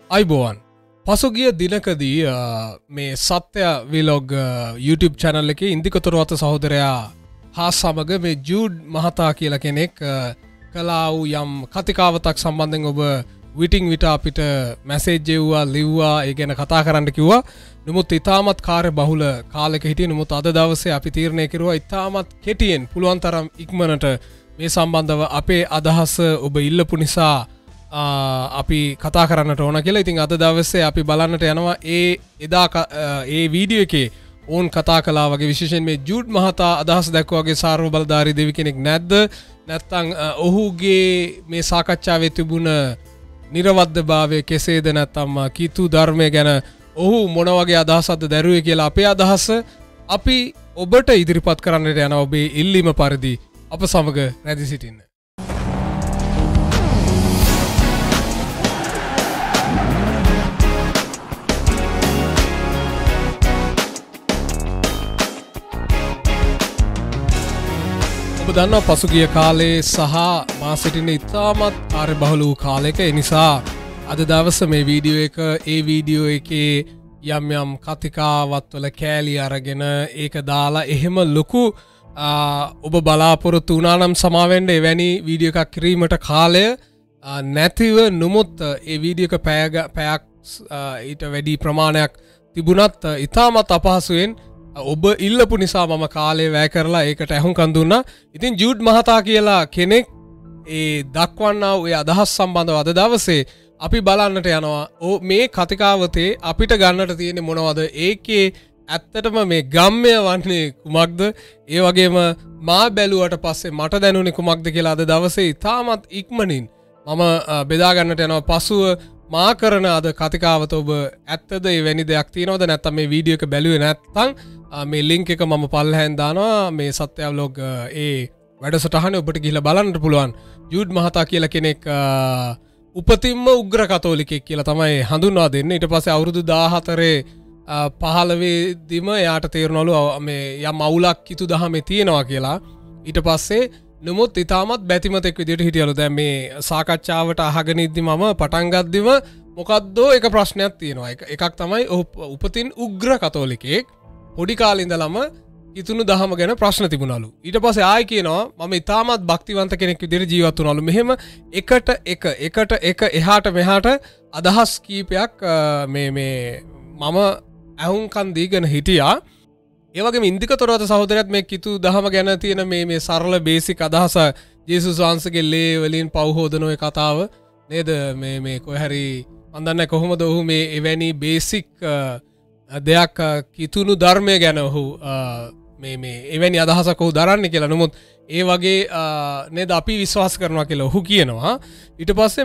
අයිබෝවන් පසුගිය දිනකදී මේ සත්‍ය විලොග් YouTube channel එකේ ඉන්දිකතොරවත සහෝදරයා හා සමග මේ ජූඩ් මහතා කියලා කෙනෙක් කළා වූ යම් කතිකාවතක් සම්බන්ධයෙන් ඔබ විටින් විට අපිට මැසේජ් එව්වා ලිව්වා ඒ ගැන කතා කරන්න කිව්වා. නමුත් ඊටමත් කාර්යබහුල කාලයක හිටියේ. නමුත් අද දවසේ අපි තීරණය කරුවා ඊටමත් කෙටියෙන් පුළුවන් තරම් ඉක්මනට මේ සම්බන්ධව අපේ අදහස ඔබ ඉල්ලපු නිසා අපි කතා කරන්නට ඕන කියලා. ඉතින් අද දවසේ අපි බලන්නට යනවා එදා ඒ වීඩියෝ එකේ ඕන් කතා කළා වගේ විශේෂයෙන් මේ ජූඩ් මහතා අදහස් දැක්වුවා වගේ සාර්ව බලධාරී දෙවි කෙනෙක් නැද්ද? නැත්නම් ඔහුගේ මේ සාකච්ඡාවේ තිබුණ නිර්වද්‍යභාවය කෙසේද? නැත්නම් කීතු ධර්මය ගැන ඔහු මොන වගේ අදහසක්ද දරුවේ කියලා අපේ අදහස අපි ඔබට ඉදිරිපත් කරන්නට යන ඔබේ ඉල්ලීම පරිදි අප සමග රැඳී සිටින්න. ඔබ දන්නවා පසුගිය කාලේ සහ මා සිටින ඉතාමත් කාර්යබහුල වූ කාලයක. ඒ නිසා අද දවස මේ වීඩියෝ එක ඒ වීඩියෝ එකේ යම් යම් කතිකාවත් වල කෑලි අරගෙන ඒක දාලා එහෙම ලොකු ඔබ බලාපොරොත්තු වුණා නම් සමාවෙන්න එවැනි වීඩියෝ එකක් කිරීමට කාලය නැතිව නමුත් ඒ වීඩියෝ එක පැයක් ඊට වැඩි ප්‍රමාණයක් තිබුණත් ඉතාමත් අපහසුයෙන් ඔබ ඉල්ලපු නිසා මම කාලේ වැය කරලා ඒකට ඇහුම්කන් දුන්නා. ඉතින් ජූඩ් මහතා කියලා කෙනෙක් ඒ දක්වන්නා වූ අදහස් සම්බන්ධව අද දවසේ අපි බලන්නට යනවා. මේ කතිකාවතේ අපිට ගන්නට තියෙන්නේ මොනවද? ඒකේ ඇත්තටම මේ ගම්මය වන්නේ කුමක්ද? ඒ වගේම මා බැලුවට පස්සේ මට දැනුනේ කුමක්ද කියලා අද දවසේ ඉතාමත් ඉක්මනින් මම බෙදා ගන්නට යනවා. පසුව මා කරන අද කතිකාවත ඔබ ඇත්තද එවැනි දෙයක් තියෙනවද? නැත්නම් මේ වීඩියෝ එක බැලුවේ නැත්නම් මේ ලින්ක් එක මම පල්ලෙහෙන් දානවා. මේ සත්‍ය ව්ලොග් ඒ වැඩසටහනේ ඔබට ගිහිල්ලා බලන්න පුළුවන්. ජූඩ් මහතා කියලා කෙනෙක් උපතින්ම උග්‍ර කතෝලිකයෙක් කියලා තමයි හඳුන්වා දෙන්නේ. ඊට පස්සේ අවුරුදු 14 15 දිම එයාට තේරුණලු මේ යම් අවුලක් කිතු දහමේ තියෙනවා කියලා. ඊට පස්සේ නමුත් ඊටමත් බැතිමතෙක් විදිහට හිටියලු. දැන් මේ සාකච්ඡාවට අහගෙන ඉද්දි මම පටන් ගද්දිම මොකද්ද එක ප්‍රශ්නයක් තියෙනවා. එකක් තමයි උපතින් උග්‍ර කතෝලිකයෙක් පොඩි කාලේ ඉඳලම කිතුණු දහම ගැන ප්‍රශ්න තිබුණලු. ඊට පස්සේ ආයි කියනවා මම ඊටමත් භක්තිවන්ත කෙනෙක් විදිහට ජීවත් වුණලු. මෙහෙම එකට එක එහාට මෙහාට අදහස් කීපයක් මේ මම අහුම්කන් දීගෙන හිටියා. ඒ වගේම ඉන්දිකතොරවත සහෝදරයත් මේ කිතු දහම ගැන තියෙන මේ සරල බේසික් අදහස ජේසුස් වහන්සේගේ ලේ වලින් පව් හොදන ඔය කතාව නේද? මේ කොහේ හරි මන් දන්නේ කොහොමද ඔහු මේ එවැනි බේසික් දෙයක් කිතුණු ධර්මය ගැන ඔහු මේ එවැනි අදහසක් ඔහු දරන්නේ කියලා. නමුත් ඒ වගේ නේද අපි විශ්වාස කරනවා කියලා ඔහු කියනවා. ඊට පස්සේ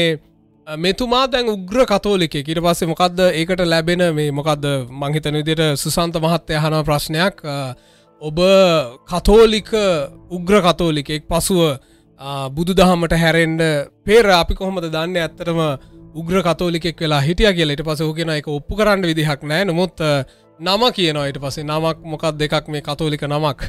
මෙතුමා දැන් උග්‍ර කතෝලිකයෙක්. ඊට පස්සේ මොකද්ද ඒකට ලැබෙන මේ මොකද්ද මං හිතන විදිහට සුසාන්ත මහත්තයා අහන ප්‍රශ්නයක් ඔබ කතෝලික උග්‍ර කතෝලිකයෙක් පසුව බුදුදහමට හැරෙන්න පෙර අපි කොහොමද දන්නේ ඇත්තටම උග්‍ර කතෝලිකෙක් වෙලා හිටියා කියලා. ඊට පස්සේ ඔහු කියනවා ඒක ඔප්පු කරන්න විදිහක් නැහැ. නමුත් නම කියනවා. ඊට පස්සේ නමක් මොකක්ද එකක් මේ කතෝලික නමක්.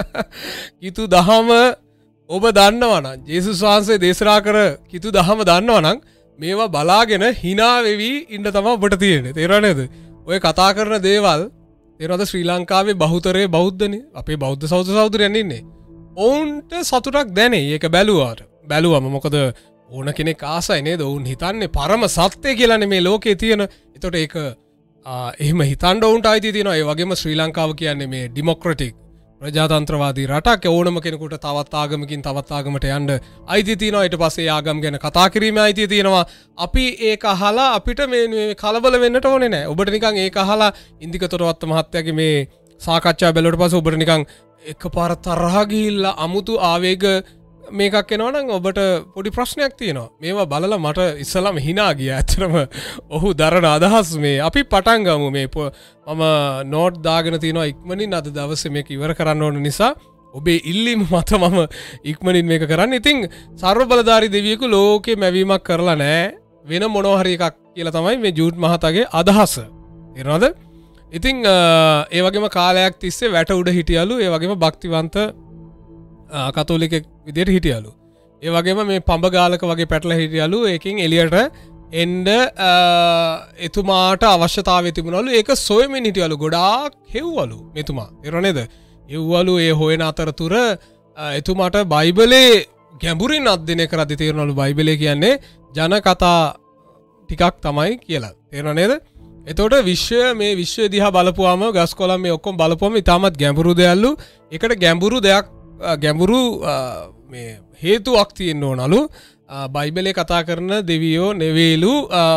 කිතු දහම ඔබ දන්නවනම් ජේසුස් වහන්සේ දේශනා කර කිතු දහම දන්නවනම් මේවා බලාගෙන hina වෙවි ඉන්න තමයි ඔබට තියෙන්නේ. තේරුණා නේද? ඔය කතා කරන දේවල් තේරෙනවද? ශ්‍රී ලංකාවේ බහුතරේ බෞද්ධනේ. අපේ බෞද්ධ සහෝදරයන් ඉන්නේ. ඔවුන්ට සතුටක් දැනේ. ඒක බැලුවම මොකද ඕන කෙනෙක් ආසයි නේද? ඔවුන් හිතන්නේ පරම සත්‍ය කියලානේ මේ ලෝකේ තියෙන. ඒතකොට ඒක එහෙම හිතන්න ඔවුන්ට අයිතිය තියෙනවා. ඒ වගේම ශ්‍රී ලංකාව කියන්නේ මේ ඩෙමොක්‍රටික් ප්‍රජාතන්ත්‍රවාදී රටක්. ඕනම කෙනෙකුට තවත් ආගමකින් තවත් ආගමට යන්න අයිතිය තියෙනවා. ඊට පස්සේ ආගම් ගැන කතා කිරීමේ අයිතිය තියෙනවා. අපි ඒක අහලා අපිට මේ කලබල වෙන්නට ඕනේ නැහැ. ඔබට නිකන් ඒක අහලා ඉන්දිකතොරවත්ත මහත්තයාගේ මේ සාකච්ඡාව බැලුවට පස්සේ ඔබට නිකන් එකපාර තරහ ගිහිල්ලා අමුතු ආවේග මේකක් එනවා නම් ඔබට පොඩි ප්‍රශ්නයක් තියෙනවා. මේවා බලලා මට ඉස්සලම hina ගියා. ඇත්තටම ඔහු දරන අදහස් මේ අපි පටන් ගමු. මම නෝට් දාගෙන තිනවා ඉක්මනින් අද දවසේ මේක ඉවර කරන්න ඕන නිසා ඔබේ ඉල්ලීම මත මම ඉක්මනින් මේක කරන්න. ඉතින් සර්ව බලධාරී දෙවියෙකු ලෝකේ මැවීමක් කරලා නැහැ. වෙන මොනවා හරි එකක් කියලා තමයි මේ ජූඩ් මහතාගේ අදහස. තේරෙනවද? ඉතින් ඒ වගේම කාලයක් තිස්සේ වැට උඩ හිටියලු. ඒ වගේම භක්තිවන්ත කතෝලිකෙක් විදිහට හිටියලු. ඒ වගේම මේ පඹ ගාලක වගේ පැටලලා හිටියලු. ඒකෙන් එළියට එන්ඩ එතුමාට අවශ්‍යතාව තිබුණලු ඒක සොයමින් හිටියලු ගොඩාක් හෙව්වලු මෙතුමා එරනේද එව්වලු ඒ හොයන අතරතුර එතුමාට බයිබලේ ගැඹුරින් අධ්‍යයනය කරද්දී තේරුණලු බයිබලේ කියන්නේ ජන කතා ටිකක් තමයි කියලා තේරුණා නේද එතකොට විශ්වය දිහා බලපුවාම ගස්කොළන් මේ ඔක්කොම බලපුවම ඉතාමත් ගැඹුරු දෙයක්ලු ඒකට ගැඹුරු දෙයක් ගැඹුරු මේ හේතුවක් තියෙන්න ඕනලු බයිබලේ කතා කරන දෙවියෝ නෙවෙයිලු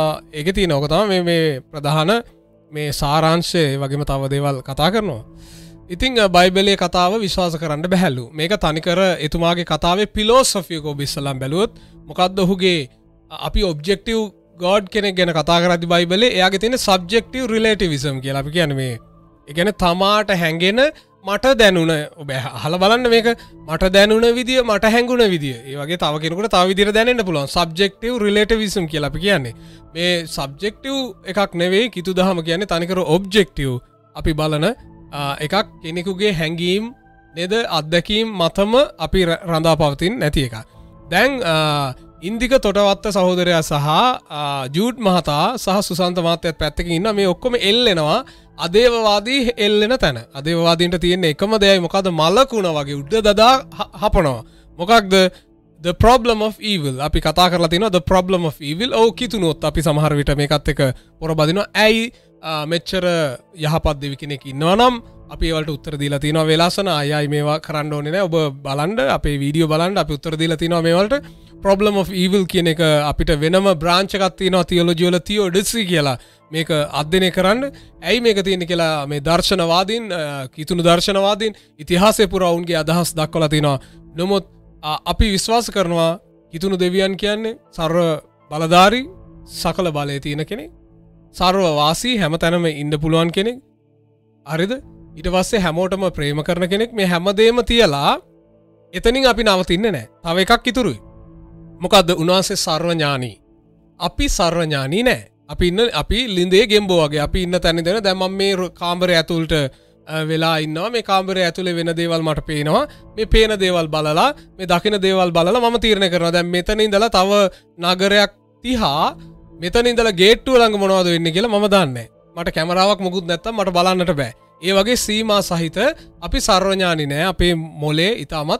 ඒක තියෙන ඕක තමයි මේ ප්‍රධාන මේ සාරාංශය වගේම තව දේවල් කතා කරනවා ඉතින් බයිබලේ කතාව විශ්වාස කරන්න බැහැලු මේක තනිකර එතුමාගේ කතාවේ ෆිලොසොෆි එක ඔබ ඉස්සලම් බැලුවොත් මොකද්ද ඔහුගේ අපි ඔබ්ජෙක්ටිව් ගෝඩ් කෙනෙක් ගැන කතා කරද්දි බයිබලේ එයාගේ තියෙන සබ්ජෙක්ටිව් රිලේටිවිසම් කියලා අපි කියන්නේ මේ ඒ කියන්නේ තමාට හැඟෙන මට දැනුණ ඔබ අහලා බලන්න මේක මට දැනුණ විදිය මට හැඟුණ විදිය ඒ වගේ තව කෙනෙකුට තව විදියට දැනෙන්න පුළුවන් සබ්ජෙක්ටිව් රිලේටිවිසම් කියලා අපි කියන්නේ මේ සබ්ජෙක්ටිව් එකක් නෙවෙයි කිතු දහම කියන්නේ තනිකර ඔබ්ජෙක්ටිව් අපි බලන එකක් කෙනෙකුගේ හැඟීම් නේද අත්දැකීම් මතම අපි රඳා පවතින් නැති එක දැන් ඉන්දික තොටවත්ත සහෝදරයා සහ ජූඩ් මහතා සහ සුසන්ත මහත්තයත් පැත්තකින් ඉන්න මේ ඔක්කොම එල්ලෙනවා අදේවවාදී එල්ලෙන තැන අදේවවාදීන්ට තියෙන එකම දෙයයි මොකද මලකුණ වගේ උඩ දදා හපනවා මොකක්ද the problem of evil අපි කතා කරලා තිනවා the problem of evil ඔව් කිතුනොත් අපි සමහර විට මේකත් එක පොර බදිනවා ඇයි මෙච්චර යහපත් දෙවි කෙනෙක් ඉන්නවා නම් අපි ඒවලට උත්තර දීලා තිනවා වෙලාසන අයයි මේවා කරන්න ඕනේ නැහැ ඔබ බලන්න අපේ වීඩියෝ බලන්න අපි උත්තර දීලා තිනවා මේවලට problem of evil කියන එක අපිට වෙනම බ්‍රාන්ච් එකක් තියෙනවා තියොලොජි වල තියොඩසි කියලා මේක අධ්‍යයනය කරන්න ඇයි මේක තියෙන්නේ කියලා මේ දර්ශනවාදීන් කිතුණු දර්ශනවාදීන් ඉතිහාසය පුරා උන්ගේ අදහස් දක්වලා තිනවා නමුත් අපි විශ්වාස කරනවා කිතුණු දෙවියන් කියන්නේ සර්ව බලධාරී සකල බලය තියෙන කෙනෙක් සර්ව වාසී හැම තැනම ඉන්න පුළුවන් කෙනෙක් හරිද ඊට පස්සේ හැමෝටම ප්‍රේම කරන කෙනෙක් මේ හැමදේම තියලා එතනින් අපි නවතින්නේ නැහැ තව එකක් ඉතුරුයි මොකද්ද උන්වහන්සේ සර්වඥානී අපි සර්වඥානී නෑ අපි ලින්දේ ගෙම්බෝ වගේ අපි ඉන්න තැන ඉඳන් දැන් මම මේ කාමරය ඇතුළට වෙලා ඉන්නවා මේ කාමරය ඇතුලේ වෙන දේවල් මට පේනවා මේ පේන දේවල් බලලා මේ දකින දේවල් බලලා මම තීරණය කරනවා දැන් මෙතන ඉඳලා තව නගරයක් තිහා මෙතන ඉඳලා ගේට්ටුව ළඟ මොනවද වෙන්නේ කියලා මම දන්නේ මට කැමරාවක් මොකුත් නැත්තම් මට බලන්නට බෑ ඒ වගේ සීමා සහිත අපි සර්වඥානී නෑ අපේ මොලේ ඊටමත්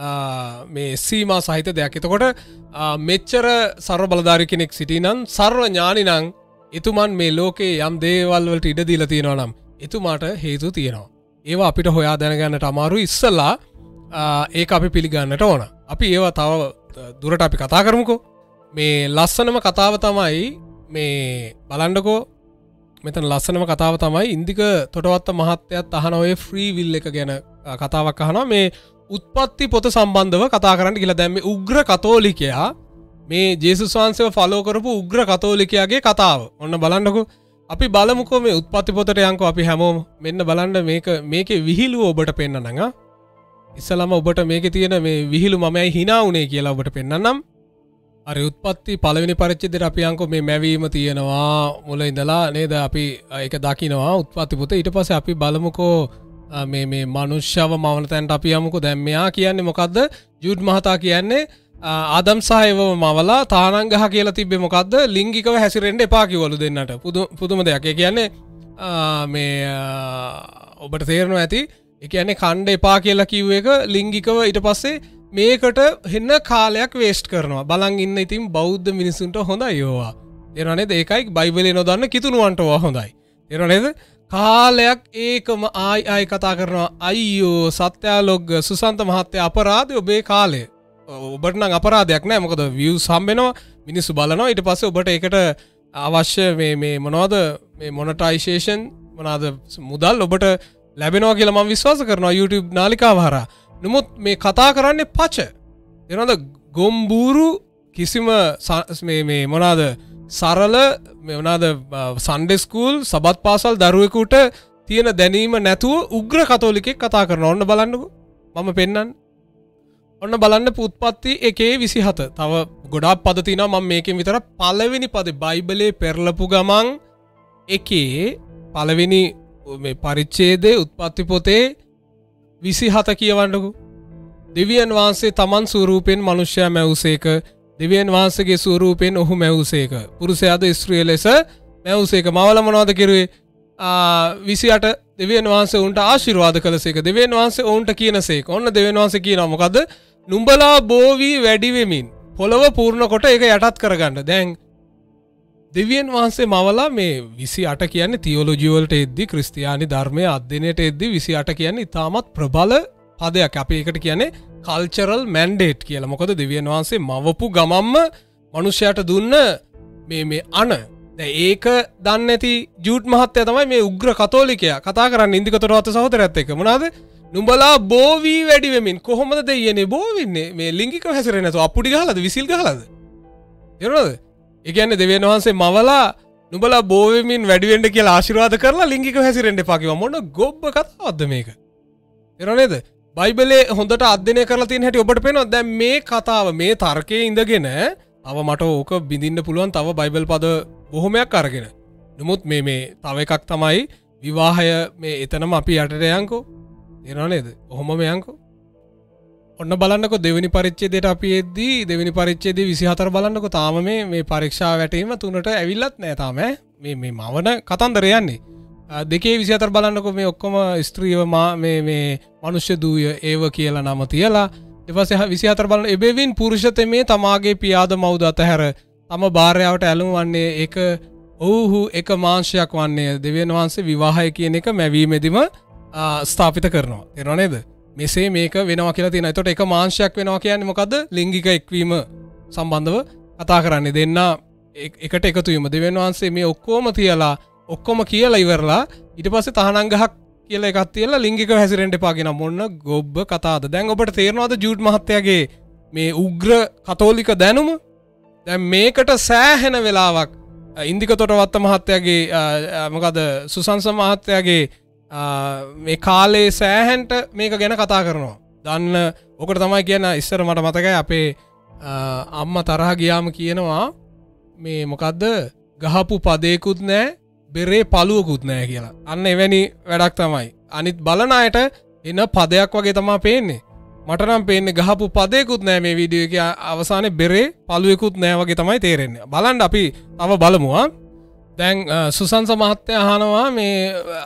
මේ සීමා සහිත දෙයක් එතකොට මෙච්චර සර්ව බලධාරී කෙනෙක් සිටිනම් සර්වඥානී නම් එතුමන් මේ ලෝකේ යම් දේවල් වලට ඉඩ දීලා තියෙනවා නම් එතුමාට හේතු තියෙනවා ඒවා අපිට හොයා දැනගන්නට අමාරුයි ඉස්සලා ඒක අපි පිළිගන්නට ඕන අපි ඒවා තව දුරට අපි කතා කරමුකෝ මේ ලස්සනම කතාව තමයි මේ බලන්නකෝ මෙතන ලස්සනම කතාව තමයි ඉන්දික තොටවත්ත මහත්තයත් අහන ඔය ෆ්‍රී විල් එක ගැන කතාවක් අහනවා මේ උත්පත්ති පොත සම්බන්ධව කතා කරන්න කියලා දැන් මේ උග්‍ර කතෝලිකයා මේ ජේසුස් වහන්සේව ෆලෝ කරපු උග්‍ර කතෝලිකයාගේ කතාව ඔන්න බලන්නකෝ අපි බලමුකෝ මේ උත්පත්ති පොතට යන්කෝ අපි හැමෝම මෙන්න බලන්න මේකේ විහිළුව ඔබට පෙන්නනනම් ඉස්සලම ඔබට මේකේ තියෙන මේ විහිළු මමයි hina උනේ කියලා ඔබට පෙන්නන්නම් අර උත්පත්ති පළවෙනි පරිච්ඡේදයට අපි යන්කෝ මේ මැවීම තියෙනවා මුල ඉඳලා නේද අපි ඒක දකිනවා උත්පත්ති පොත ඊට පස්සේ අපි බලමුකෝ මේ මනුෂ්‍යව මවන තැනට අපි යමුකෝ දැන් මෙයා කියන්නේ මොකද්ද ජූඩ් මහතා කියන්නේ ආදම් සහ ඒවව මවලා තානං ගහ කියලා තිබ්බේ මොකද්ද ලිංගිකව හැසිරෙන්න එපා කිව්වලු දෙන්නට පුදුම දෙයක් ඒ කියන්නේ මේ ඔබට තේරෙනවා ඇති ඒ කියන්නේ කණ්ඩ එපා කියලා කිව්ව එක ලිංගිකව ඊට පස්සේ මේකට හෙන්න කාලයක් වේස්ට් කරනවා බලන් ඉන්න ඉතින් බෞද්ධ මිනිසුන්ට හොඳයි ඕවා තේරෙනව නේද ඒකයි බයිබලේ නොදන්න කිතුණුවන්ට ඕවා හොඳයි තේරෙනව නේද කාලයක් ඒකම ආයි කතා කරනවා අයියෝ සත්‍යාලොග් සුසන්ත මහත්තයා අපරාධය ඔබේ කාලය ඔබට නම් අපරාධයක් නෑ මොකද views හම්බෙනවා මිනිස්සු බලනවා ඊට පස්සේ ඔබට ඒකට අවශ්‍ය මේ මොනවද මේ මොනටයිසේෂන් මොනවාද මුදල් ඔබට ලැබෙනවා කියලා මම විශ්වාස කරනවා YouTube නාලිකාව හරහා නමුත් මේ කතා කරන්නේ පච එනවාද ගොම්බూరు කිසිම මේ මොනවාද සරල මොනවාද සන්ඩේ ස්කූල් සබත් පාසල් දරුවෙකුට තියෙන දැනීම නැතුව උග්‍ර කතෝලිකෙක් කතා කරනවා ඔන්න බලන්නකෝ මම පෙන්නන්න ඔන්න බලන්න උත්පත්ති 1:27 තව ගොඩාක් පද තියෙනවා මම මේකෙන් විතර පළවෙනි පදේ බයිබලයේ පෙරලපු ගමන් එකේ පළවෙනි මේ පරිච්ඡේදයේ උත්පත්ති පොතේ 27 කියවන්නකෝ දෙවියන් වහන්සේ තමන් ස්වරූපෙන් මනුෂ්‍යයා මැවුසේක දෙවියන් වහන්සේගේ ස්වරූපයෙන් ඔහු මැවුසේක. පුරුෂයාද ස්ත්‍රිය ලෙස මැවුසේක. මවල මොනවද කිරුවේ? 28 දෙවියන් වහන්සේ උන්ට ආශිර්වාද කළසේක. දෙවියන් වහන්සේ ඔවුන්ට කියනසේක. ඔන්න දෙවියන් වහන්සේ කියනවා මොකද්ද? නුඹලා බෝ වී වැඩි වෙමින් පොළව පූර්ණ කොට ඒක යටත් කරගන්න. දැන් දෙවියන් වහන්සේ මවලා මේ 28 කියන්නේ තියොලොජි වලට එද්දි ක්‍රිස්තියානි ධර්මයේ අධ්‍යයනයට එද්දි 28 කියන්නේ ඉතාමත් ප්‍රබල පදයක්. අපි ඒකට කියන්නේ කල්චරල් මැන්ඩේට් කියලා. මොකද දෙවියන් වහන්සේ මවපු ගමම්ම මිනිසයාට දුන්න මේ අණ. දැන් ඒක දන්නේ නැති ජූඩ් මහත්තයා තමයි මේ උග්‍ර කතෝලිකයා කතා කරන්නේ ඉන්දිකතොරවත්ත සහෝදරයත් එක්ක. මොනවාද? නුඹලා බෝ වී වැඩි වෙමින්. කොහොමද දෙයියනේ බෝ වෙන්නේ? මේ ලිංගිකව හැසිරෙන්නේ නැතුව අප්පුඩි ගහලාද විසිල් ගහලාද? තේරුණාද? ඒ කියන්නේ දෙවියන් වහන්සේ මවලා නුඹලා බෝ වෙමින් වැඩි වෙන්න කියලා ආශිර්වාද කරලා ලිංගිකව හැසිරෙන්න එපා කිව්වා. මොන ගොබ්බ කතාවක්ද මේක? තේරුණා නේද? බයිබලේ හොඳට අධ්‍යයනය කරලා තියෙන හැටි ඔබට පේනවා. දැන් මේ කතාව මේ තර්කයේ ඉඳගෙන තව මට ඕක බිඳින්න පුළුවන් තව බයිබල් පද බොහොමයක් අරගෙන. නමුත් මේ තව එකක් තමයි විවාහය මේ එතනම අපි යටට යන්කෝ. තේරෙනව නේද? ඔහොමම යන්කෝ. ඔන්න බලන්නකෝ දෙවෙනි පරිච්ඡේදයට අපි එද්දී දෙවෙනි පරිච්ඡේදයේ 24 බලන්නකෝ තාම මේ පරීක්ෂා වැටීම 3ට ඇවිල්ලත් නැහැ තාම මේ මවන කතන්දර යන්නේ. 2:24 බලන්නකෝ මේ ඔක්කොම ස්ත්‍රීව මේ මනුෂ්‍ය දූය ඒව කියලා නම තියලා ඊට පස්සේ 24 බලන එබෙවින් පුරුෂතමේ තමාගේ පියාද මව්ද අතහැර තම භාර්යාවට ඇලුම් වන්නේ ඒක ඔව්හු එක මාංශයක් වන්නේ දෙවියන් වහන්සේ විවාහය කියන එක මැවීමෙදිම ස්ථාපිත කරනවා. තේරෙනව නේද? මෙසේ මේක වෙනවා කියලා තියෙනවා. එතකොට එක මාංශයක් වෙනවා කියන්නේ මොකද්ද? ලිංගික එක්වීම සම්බන්ධව කතා කරන්නේ. දෙන්න එකට එකතු වීම. දෙවියන් වහන්සේ මේ ඔක්කොම තියලා ඔක්කොම කියලා ඉවරලා ඊට පස්සේ තහනම් ගහක් කියලා එකක් තියලා ලිංගිකව හැසිරෙන්න එපා කියන මොන ගොබ්බ කතාවද? දැන් ඔබට තේරෙනවද ජූඩ් මහත්තයාගේ මේ උග්‍ර කතෝලික දැනුම? දැන් මේකට සෑහෙන වෙලාවක් ඉන්දිකතොටවත්ත මහත්තයාගේ මොකද සුසංස මහත්තයාගේ මේ කාලේ සෑහෙන්ට මේක ගැන කතා කරනවා. දන්න ඔකට තමයි කියන ඉස්සර මට මතකයි අපේ අම්මා තරහ ගියාම කියනවා මේ මොකද්ද ගහපු පදේකුත් නැහැ බෙරේ පළුවකුත් නැහැ කියලා. අන්න එවැනි වැඩක් තමයි. අනිත් බලන අයට එන පදයක් වගේ තමයි පේන්නේ. මට නම් පේන්නේ ගහපු පදේකුත් නැහැ මේ වීඩියෝ එකේ අවසානයේ බෙරේ පළුවෙකුත් නැහැ වගේ තමයි තේරෙන්නේ. බලන්න අපි තව බලමු. දැන් සුසංස මහත්තයා අහනවා මේ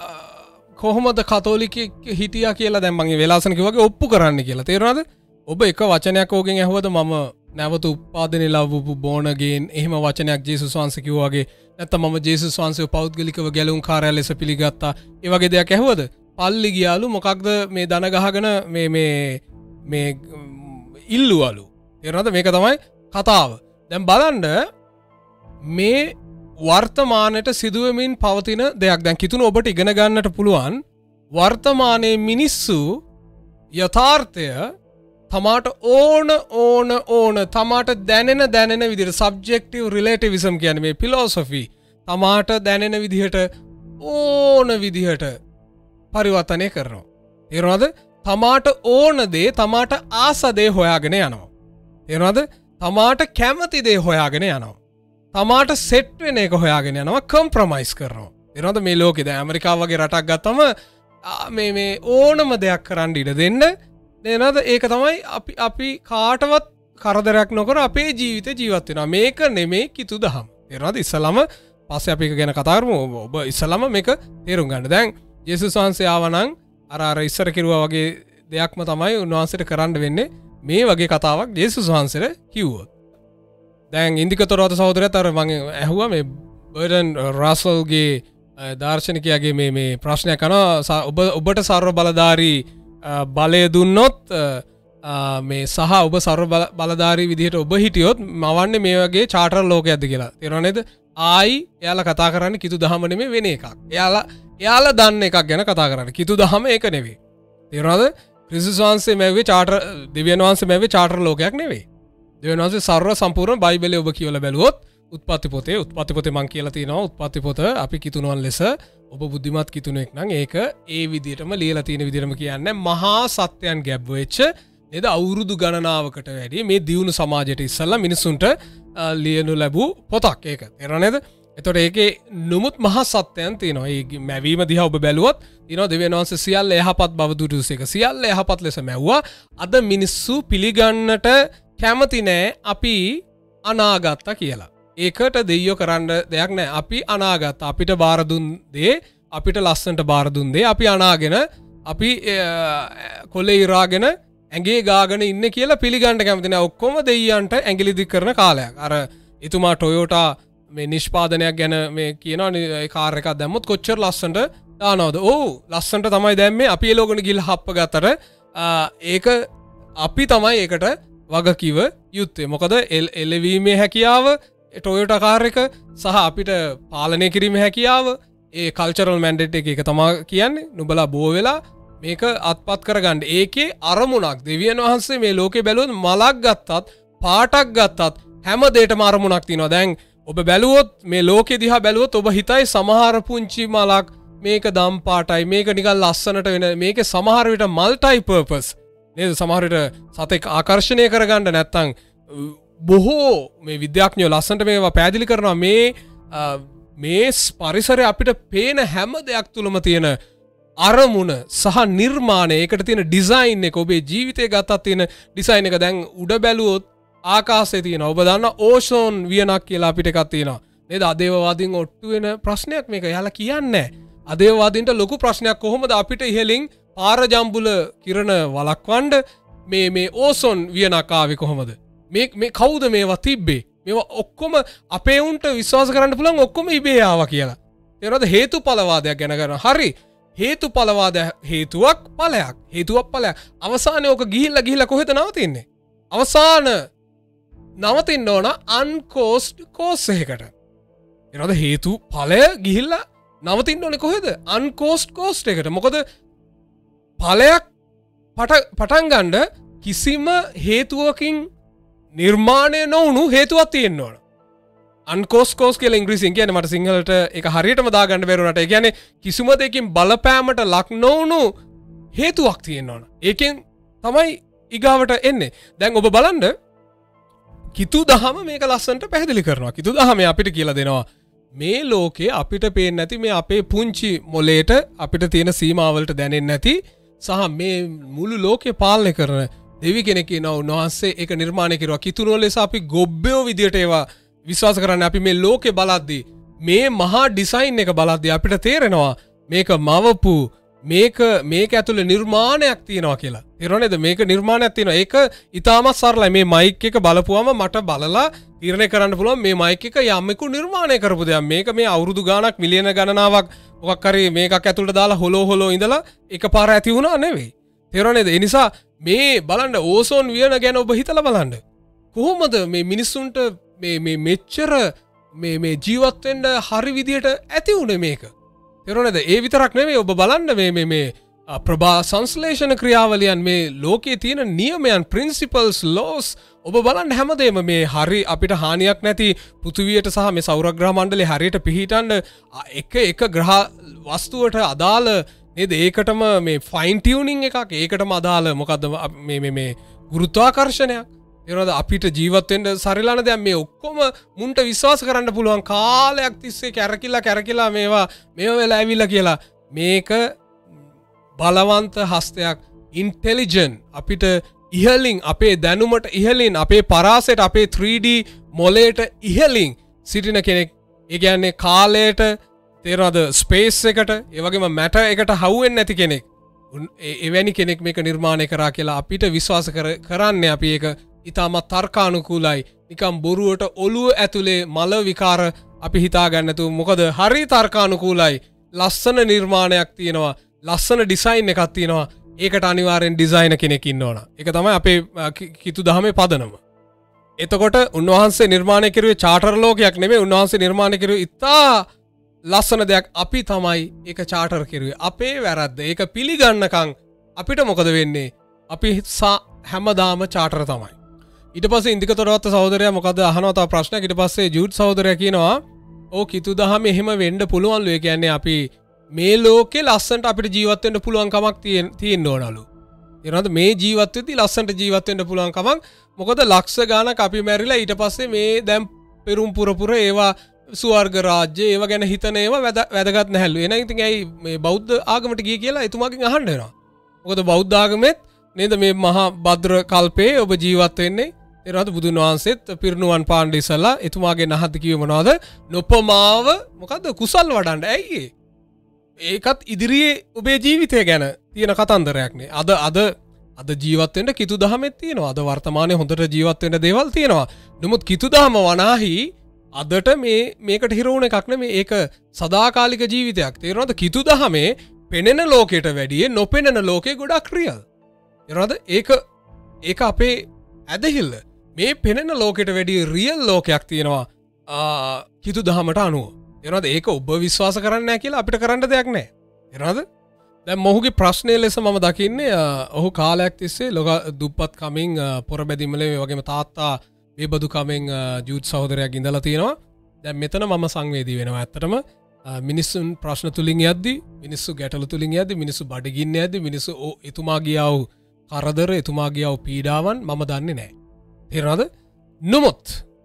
කොහොමද කතෝලිකෙක් හිටියා කියලා දැන් මම වෙලාසන කිව්වාගේ ඔප්පු කරන්න කියලා. තේරුණාද? ඔබ එක වචනයක් ඕකෙන් ඇහුවද මම නැවත උපාදිනේ ලැබපු born again එහෙම වචනයක් ජේසුස් වහන්සේ කිව්වා වගේ නැත්නම් මම ජේසුස් වහන්සේව පෞද්ගලිකව ගැලුම් කාර්යය ලෙස පිළිගත්තා. ඒ වගේ දෙයක් ඇහුවද? පල්ලි ගියාලු මොකක්ද මේ දන ගහගෙන මේ ඉල්ලුවලු. තේරුණාද? මේක තමයි කතාව. දැන් බලන්න මේ වර්තමානයට සිදුවමින් පවතින දෙයක්. දැන් කිතුන ඔබට ඉගෙන ගන්නට පුළුවන් වර්තමානයේ මිනිස්සු යථාර්ථය තමාට ඕන තමාට දැනෙන විදිහට සබ්ජෙක්ටිව් රිලේටිවිසම් කියන්නේ මේ ෆිලොසොෆි තමාට දැනෙන විදිහට ඕන විදිහට පරිවර්තනය කරනවා. තේරුණාද? තමාට ඕන දේ තමාට ආස දේ හොයාගෙන යනවා. තේරුණාද? තමාට කැමති දේ හොයාගෙන යනවා. තමාට සෙට් වෙන එක හොයාගෙන යනවා කොම්ප්‍රොමයිස් කරනවා. තේරුණාද? මේ ලෝකේ දැන් ඇමරිකාව වගේ රටක් ගත්තම මේ ඕනම දෙයක් කරන්න ඉඩ දෙන්න නේද? ඒක තමයි අපි කාටවත් කරදරයක් නොකර අපේ ජීවිතේ ජීවත් වෙනවා. මේක නෙමේ කිතු දහම. තේරුණාද? ඉස්සලම පස්සේ අපි ඒක ගැන කතා කරමු. ඔබ ඉස්සලම මේක තේරුම් ගන්න. දැන් යේසුස් වහන්සේ ආවනම් අර ඉස්සර කිරුවා වගේ දෙයක්ම තමයි උන්වහන්සේට කරන්න වෙන්නේ. මේ වගේ කතාවක් යේසුස් වහන්සේට කිව්වොත්. දැන් ඉන්දිකතොරවත සහෝදරයාත් අර මම ඇහුවා මේ බර්ඩන් රාසල්ගේ දාර්ශනිකයාගේ මේ ප්‍රශ්නයක් අහනවා ඔබට සර්ව බලධාරී බලය දුන්නොත් මේ සහ ඔබ සර්ව බලධාරී විදිහට ඔබ හිටියොත් මවන්නේ මේ වගේ චාටර් ලෝකයක්ද කියලා. තේරුණා නේද? ආයි එයාලා කතා කරන්නේ කිතු දහම නෙමෙයි වෙන එකක්. එයාලා දන්න එකක් ගැන කතා කරන්නේ. කිතු දහම ඒක නෙවෙයි. තේරුණාද? ක්‍රිස්තුස් වහන්සේ මැව්වේ චාටර් දෙවියන් වහන්සේ මැව්වේ චාටර් ලෝකයක් නෙවෙයි. දෙවියන් වහන්සේ සර්ව සම්පූර්ණ බයිබලයේ ඔබ කියවලා බැලුවොත් උත්පත්ති පොතේ මම කියලා තියෙනවා උත්පත්ති පොත අපි කිතුණුවන් ලෙස ඔබ බුද්ධිමත් කිතුණෙක් නම් ඒක ඒ විදිහටම ලියලා තියෙන විදිහටම කියන්නේ මහා සත්‍යයන් ගැබ් වෙච්ච නේද අවුරුදු ගණනාවකට වැඩි මේ දියුණු සමාජයට ඉස්සල්ලා මිනිසුන්ට ලියනු ලැබූ පොතක් ඒක. තේරුණා නේද? එතකොට ඒකේ නුමුත් මහා සත්‍යයන් තියෙනවා. ඒ මැවීම දිහා ඔබ බැලුවොත් තියෙනවා දෙවියන් වහන්සේ සියල්ල යහපත් බව දුටුස එක. සියල්ල යහපත් ලෙස මැව්වා. අද මිනිස්සු පිළිගන්නට කැමති නෑ අපි අනාගත්තා කියලා. ඒකට දෙයියෝ කරන්න දෙයක් නෑ. අපි අනාගත අපිට බාර දුන් දේ අපිට ලස්සනට බාර දුන් දේ අපි අනාගෙන අපි කොලේ ඉරාගෙන ඇඟේ ගාගෙන ඉන්නේ කියලා පිළිගන්න කැමති නෑ. ඔක්කොම දෙයියන්ට ඇඟිලි දික් කරන කාලයක්. අර එතුමා ටොයෝටා මේ නිෂ්පාදනයක් ගැන මේ කියනවා කාර් එකක් දැම්මොත් කොච්චර ලස්සනට දානවද? ඔව් ලස්සනට තමයි දැම්මේ. අපි ඒ ලෝකෙට ගිහලා හප්ප ගත්තට ඒක අපි තමයි ඒකට වගකිව යුත්තේ. මොකද එළවීමේ හැකියාව ටොයෝටා කාර් එක සහ අපිට පාලනය කිරීමේ හැකියාව ඒ කල්චරල් මැන්ඩේට් එක තමයි කියන්නේ. නුඹලා බෝ වෙලා මේක අත්පත් කරගන්න. ඒකේ අරමුණක් දෙවියන් වහන්සේ මේ ලෝකේ බැලුවොත් මලක් ගත්තත් පාටක් ගත්තත් හැම දෙයකම අරමුණක් තියෙනවා. දැන් ඔබ බැලුවොත් මේ ලෝකෙ දිහා බැලුවොත් ඔබ හිතයි සමහර පුංචි මලක් මේක දම් පාටයි මේක නිකන් ලස්සනට වෙන මේකේ සමහර විට මල්ටි පර්පස් නේද? සමහර විට සතෙක් ආකර්ෂණය කරගන්න නැත්තම් බොහෝ මේ විද්‍යාඥයෝ ලස්සනට මේවා පැහැදිලි කරනවා මේ පරිසරය අපිට පේන හැම දෙයක් තුලම තියෙන අරමුණ සහ නිර්මාණය ඒකට තියෙන ඩිසයින් එක ඔබේ ජීවිතය ගත්තත් තියෙන ඩිසයින් එක දැන් උඩ බැලුවොත් ආකාශයේ තියෙන ඔබ දන්න ඕෂෝන් වියනක් කියලා අපිට එකක් තියෙනවා නේද? අදේවවාදීන් ඔට්ටු වෙන ප්‍රශ්නයක් මේක. යාලා කියන්නේ අදේවවාදීන්ට ලොකු ප්‍රශ්නයක් කොහොමද අපිට ඉහලින් පාරජම්බුල කිරණ වළක්වන්න මේ ඕසෝන් වියනක් ආවේ කොහොමද? මේ කවුද මේවා තිබ්බේ? මේවා ඔක්කොම අපේ උන්ට විශ්වාස කරන්න පුළුවන් ඔක්කොම ඉබේ ආවා කියලා. තේරෙනවද? හේතුඵලවාදයක් ගැන කරනවා. හරි. හේතුඵලවාද හේතුවක් ඵලයක්. හේතුවක් ඵලයක්. අවසානයේ ඔක ගිහිල්ලා කොහෙද නවතින්නේ? අවසාන නවතින්න ඕන අන්කෝස්ට් කෝස් එකකට. එනවාද හේතු ඵලය ගිහිල්ලා නවතින්න ඕනේ කොහෙද? අන්කෝස්ට් කෝස්ට් එකට. මොකද ඵලයක් පටන් ගන්න කිසිම හේතුවකින් නිර්මාණය නොවුණු හේතුවක් තියෙන්න ඕන. අන්කෝස්ට් කෝස් කියලා ඉංග්‍රීසියෙන් කියන්නේ මට සිංහලට ඒක හරියටම දාගන්න බැරුණාට ඒ කියන්නේ කිසිම දෙයකින් බලපෑමට ලක් නොවුණු හේතුවක් තියෙන්න ඕන. ඒකෙන් තමයි ඊගාවට එන්නේ. දැන් ඔබ බලන්න කිතු දහම මේක ලස්සනට පැහැදිලි කරනවා. කිතු දහම අපිට කියලා දෙනවා මේ ලෝකේ අපිට පේන්නේ නැති මේ අපේ පුංචි මොලේට අපිට තියෙන සීමාවලට දැනෙන්නේ නැති සහ මේ මුළු ලෝකේ පාලනය කරන දෙවි කෙනෙක් ඉන්නවා. උන්වහන්සේ ඒක නිර්මාණය කරුවා. කිතුනෝ ලෙස අපි ගොබ්බයෝ විදියට ඒවා විශ්වාස කරන්නේ. අපි මේ ලෝකේ බලද්දී මේ මහා ඩිසයින් එක බලද්දී අපිට තේරෙනවා මේක මවපු මේක ඇතුළේ නිර්මාණයක් තියෙනවා කියලා. තේරෙනවද? මේක නිර්මාණයක් තියෙනවා. ඒක ඊටාමත් සරලයි. මේ මයික් එක බලපුවම මට බලලා තීරණය කරන්න පුළුවන් මේ මයික් එක යම්ෙකු නිර්මාණය කරපු දෙයක්. මේක මේ අවුරුදු ගාණක් මිලියන ගණනාවක් මොකක් හරි මේකක් ඇතුළට දාලා හොලෝ ඉඳලා එකපාර ඇති වුණා නෙවෙයි. තේරෙනවද? ඒ නිසා මේ බලන්න ඕසෝන් වියන ගැන ඔබ හිතලා බලන්න. කොහොමද මේ මිනිස්සුන්ට මේ මෙච්චර මේ ජීවත් වෙන්න හරි විදියට ඇති උනේ මේක? තේරෙනවද? ඒ විතරක් නෙවෙයි ඔබ බලන්න මේ ප්‍රභා සංශ්ලේෂණ ක්‍රියාවලියන් මේ ලෝකයේ තියෙන නියමයන් ප්‍රින්සිපල්ස් ලෝස් ඔබ බලන්න හැමදේම මේ හරි අපිට හානියක් නැති පෘථිවියට සහ මේ සෞරග්‍රහ මණ්ඩලයේ හරියට පිහිටන්න එක ග්‍රහ වස්තුවට අදාළ නේද? ඒකටම මේ ෆයින් ටියුනින් එකක් ඒකටම අදාළ මොකද්ද මේ ගුරුත්වාකර්ෂණයක්. තේරෙනවද? අපිට ජීවත් වෙන්න සරිලන දැන් මේ ඔක්කොම මුන්ට විශ්වාස කරන්න පුළුවන් කාලයක් තිස්සේ කැරකිලා මේවා වෙලා ඇවිල්ලා කියලා මේක බලවන්ත හස්තයක් ඉන්ටෙලිජන්ට් අපිට ඉහලින් අපේ දැනුමට ඉහලින් අපේ පරාසයට අපේ 3D මොලේට ඉහලින් සිටින කෙනෙක්. ඒ කියන්නේ කාලයට තේරෙනවද? ස්පේස් එකට ඒ වගේම මැටර් එකට හවුවෙන්නේ නැති කෙනෙක්. එවැනි කෙනෙක් මේක නිර්මාණය කරා කියලා අපිට විශ්වාස කරන්නේ අපි ඒක ඉතාමත් තර්කානුකූලයි. නිකම් බොරුවට ඔළුව ඇතුලේ මල විකාර අපි හිතාගන්න නැතුව මොකද හරි තර්කානුකූලයි. ලස්සන නිර්මාණයක් තියෙනවා. ලස්සන ඩිසයින් එකක් තියෙනවා. ඒකට අනිවාර්යෙන් ඩිසයිනර් කෙනෙක් ඉන්න ඕන. ඒක තමයි අපේ කිතු දහමේ පදනම. එතකොට උන්වහන්සේ නිර්මාණය කරුවේ චාටර් ලෝකයක් නෙමෙයි. උන්වහන්සේ නිර්මාණය කරුවේ ඉතා ලස්සන දෙයක්. අපි තමයි ඒක චාටර් කරුවේ. අපේ වැරද්ද. ඒක පිළිගන්නකම් අපිට මොකද වෙන්නේ? අපි හැමදාම චාටර් තමයි. ඊට පස්සේ ඉන්දිකතොරවත්ත සහෝදරයා මොකද අහනවා තව ප්‍රශ්නයක්. ඊට පස්සේ ජූඩ් සහෝදරයා කියනවා ඕ කිතු දහමේ එහෙම වෙන්න පුළුවන්ලු. ඒ කියන්නේ අපි මේ ලෝකේ ලස්සනට අපිට ජීවත් වෙන්න පුළුවන් කමක් තියෙන්න ඕනලු. එනවාද? මේ ජීවත් වෙද්දී ලස්සනට ජීවත් වෙන්න පුළුවන් කමක්. මොකද ලක්ෂ ගාණක් අපි මැරිලා ඊට පස්සේ මේ දැන් පෙරුම් පුර ඒවා ස්වර්ග රාජ්‍ය ඒවා ගැන හිතන ඒවා වැදගත් නැහැලු. එහෙනම් ඉතින් ඇයි මේ බෞද්ධ ආගමට ගියේ කියලා එතුමාගෙන් අහන්න වෙනවා. මොකද බෞද්ධ ආගමෙත් නේද මේ මහා භද්‍ර කල්පේ ඔබ ජීවත් වෙන්නේ. තේරෙනවද? බුදුන් වහන්සේත් පිරිනුවන් පාන්න ඉස්සලා එතුමාගේ නහත් කිව්වේ මොනවද? නොපමාව මොකද්ද කුසල් වඩන්න. ඇයි ඒකත් ඉදිරියේ ඔබේ ජීවිතය ගැන තියෙන කතන්දරයක්නේ. අද ජීවත් වෙන්න කිතු දහමෙත් තියෙනවා. අද වර්තමානයේ හොඳට ජීවත් වෙන්න දේවල් තියෙනවා. නමුත් කිතු දහම වනාහි අදට මේකට හිර වුණ එකක් නෙමෙයි. ඒක සදාකාලික ජීවිතයක්. තේරෙනවද? කිතු දහමේ පෙනෙන ලෝකයට වැඩිය නොපෙනෙන ලෝකේ ගොඩක් රියල්. තේරෙනවද? ඒක අපේ ඇදහිල්ල. මේ පෙනෙන ලෝකයට වැඩිය රියල් ලෝකයක් තියෙනවා කිතු දහමට අනුව. තේරෙනවද? ඒක ඔබ විශ්වාස කරන්නේ නැහැ කියලා අපිට කරන්න දෙයක් නැහැ. තේරෙනවද? දැන් මොහුගේ ප්‍රශ්නය ලෙස මම දකින්නේ ඔහු කාලයක් තිස්සේ ලෝක දුප්පත් කමින් පොරබැදිමල මේ වගේම තාත්තා බේබදු කමින් ජූත් සහෝදරයෙක් ඉඳලා තියෙනවා. දැන් මෙතන මම සංවේදී වෙනවා. ඇත්තටම මිනිස්සුන් ප්‍රශ්න තුලින් යද්දි, මිනිස්සු ගැටලු තුලින් යද්දි, මිනිස්සු බඩගින්න යද්දි, මිනිස්සු එතුමා ගියා වූ කරදර, එතුමා ගියා වූ පීඩාවන් මම දන්නේ නැහැ. තේරෙනවද? නමුත්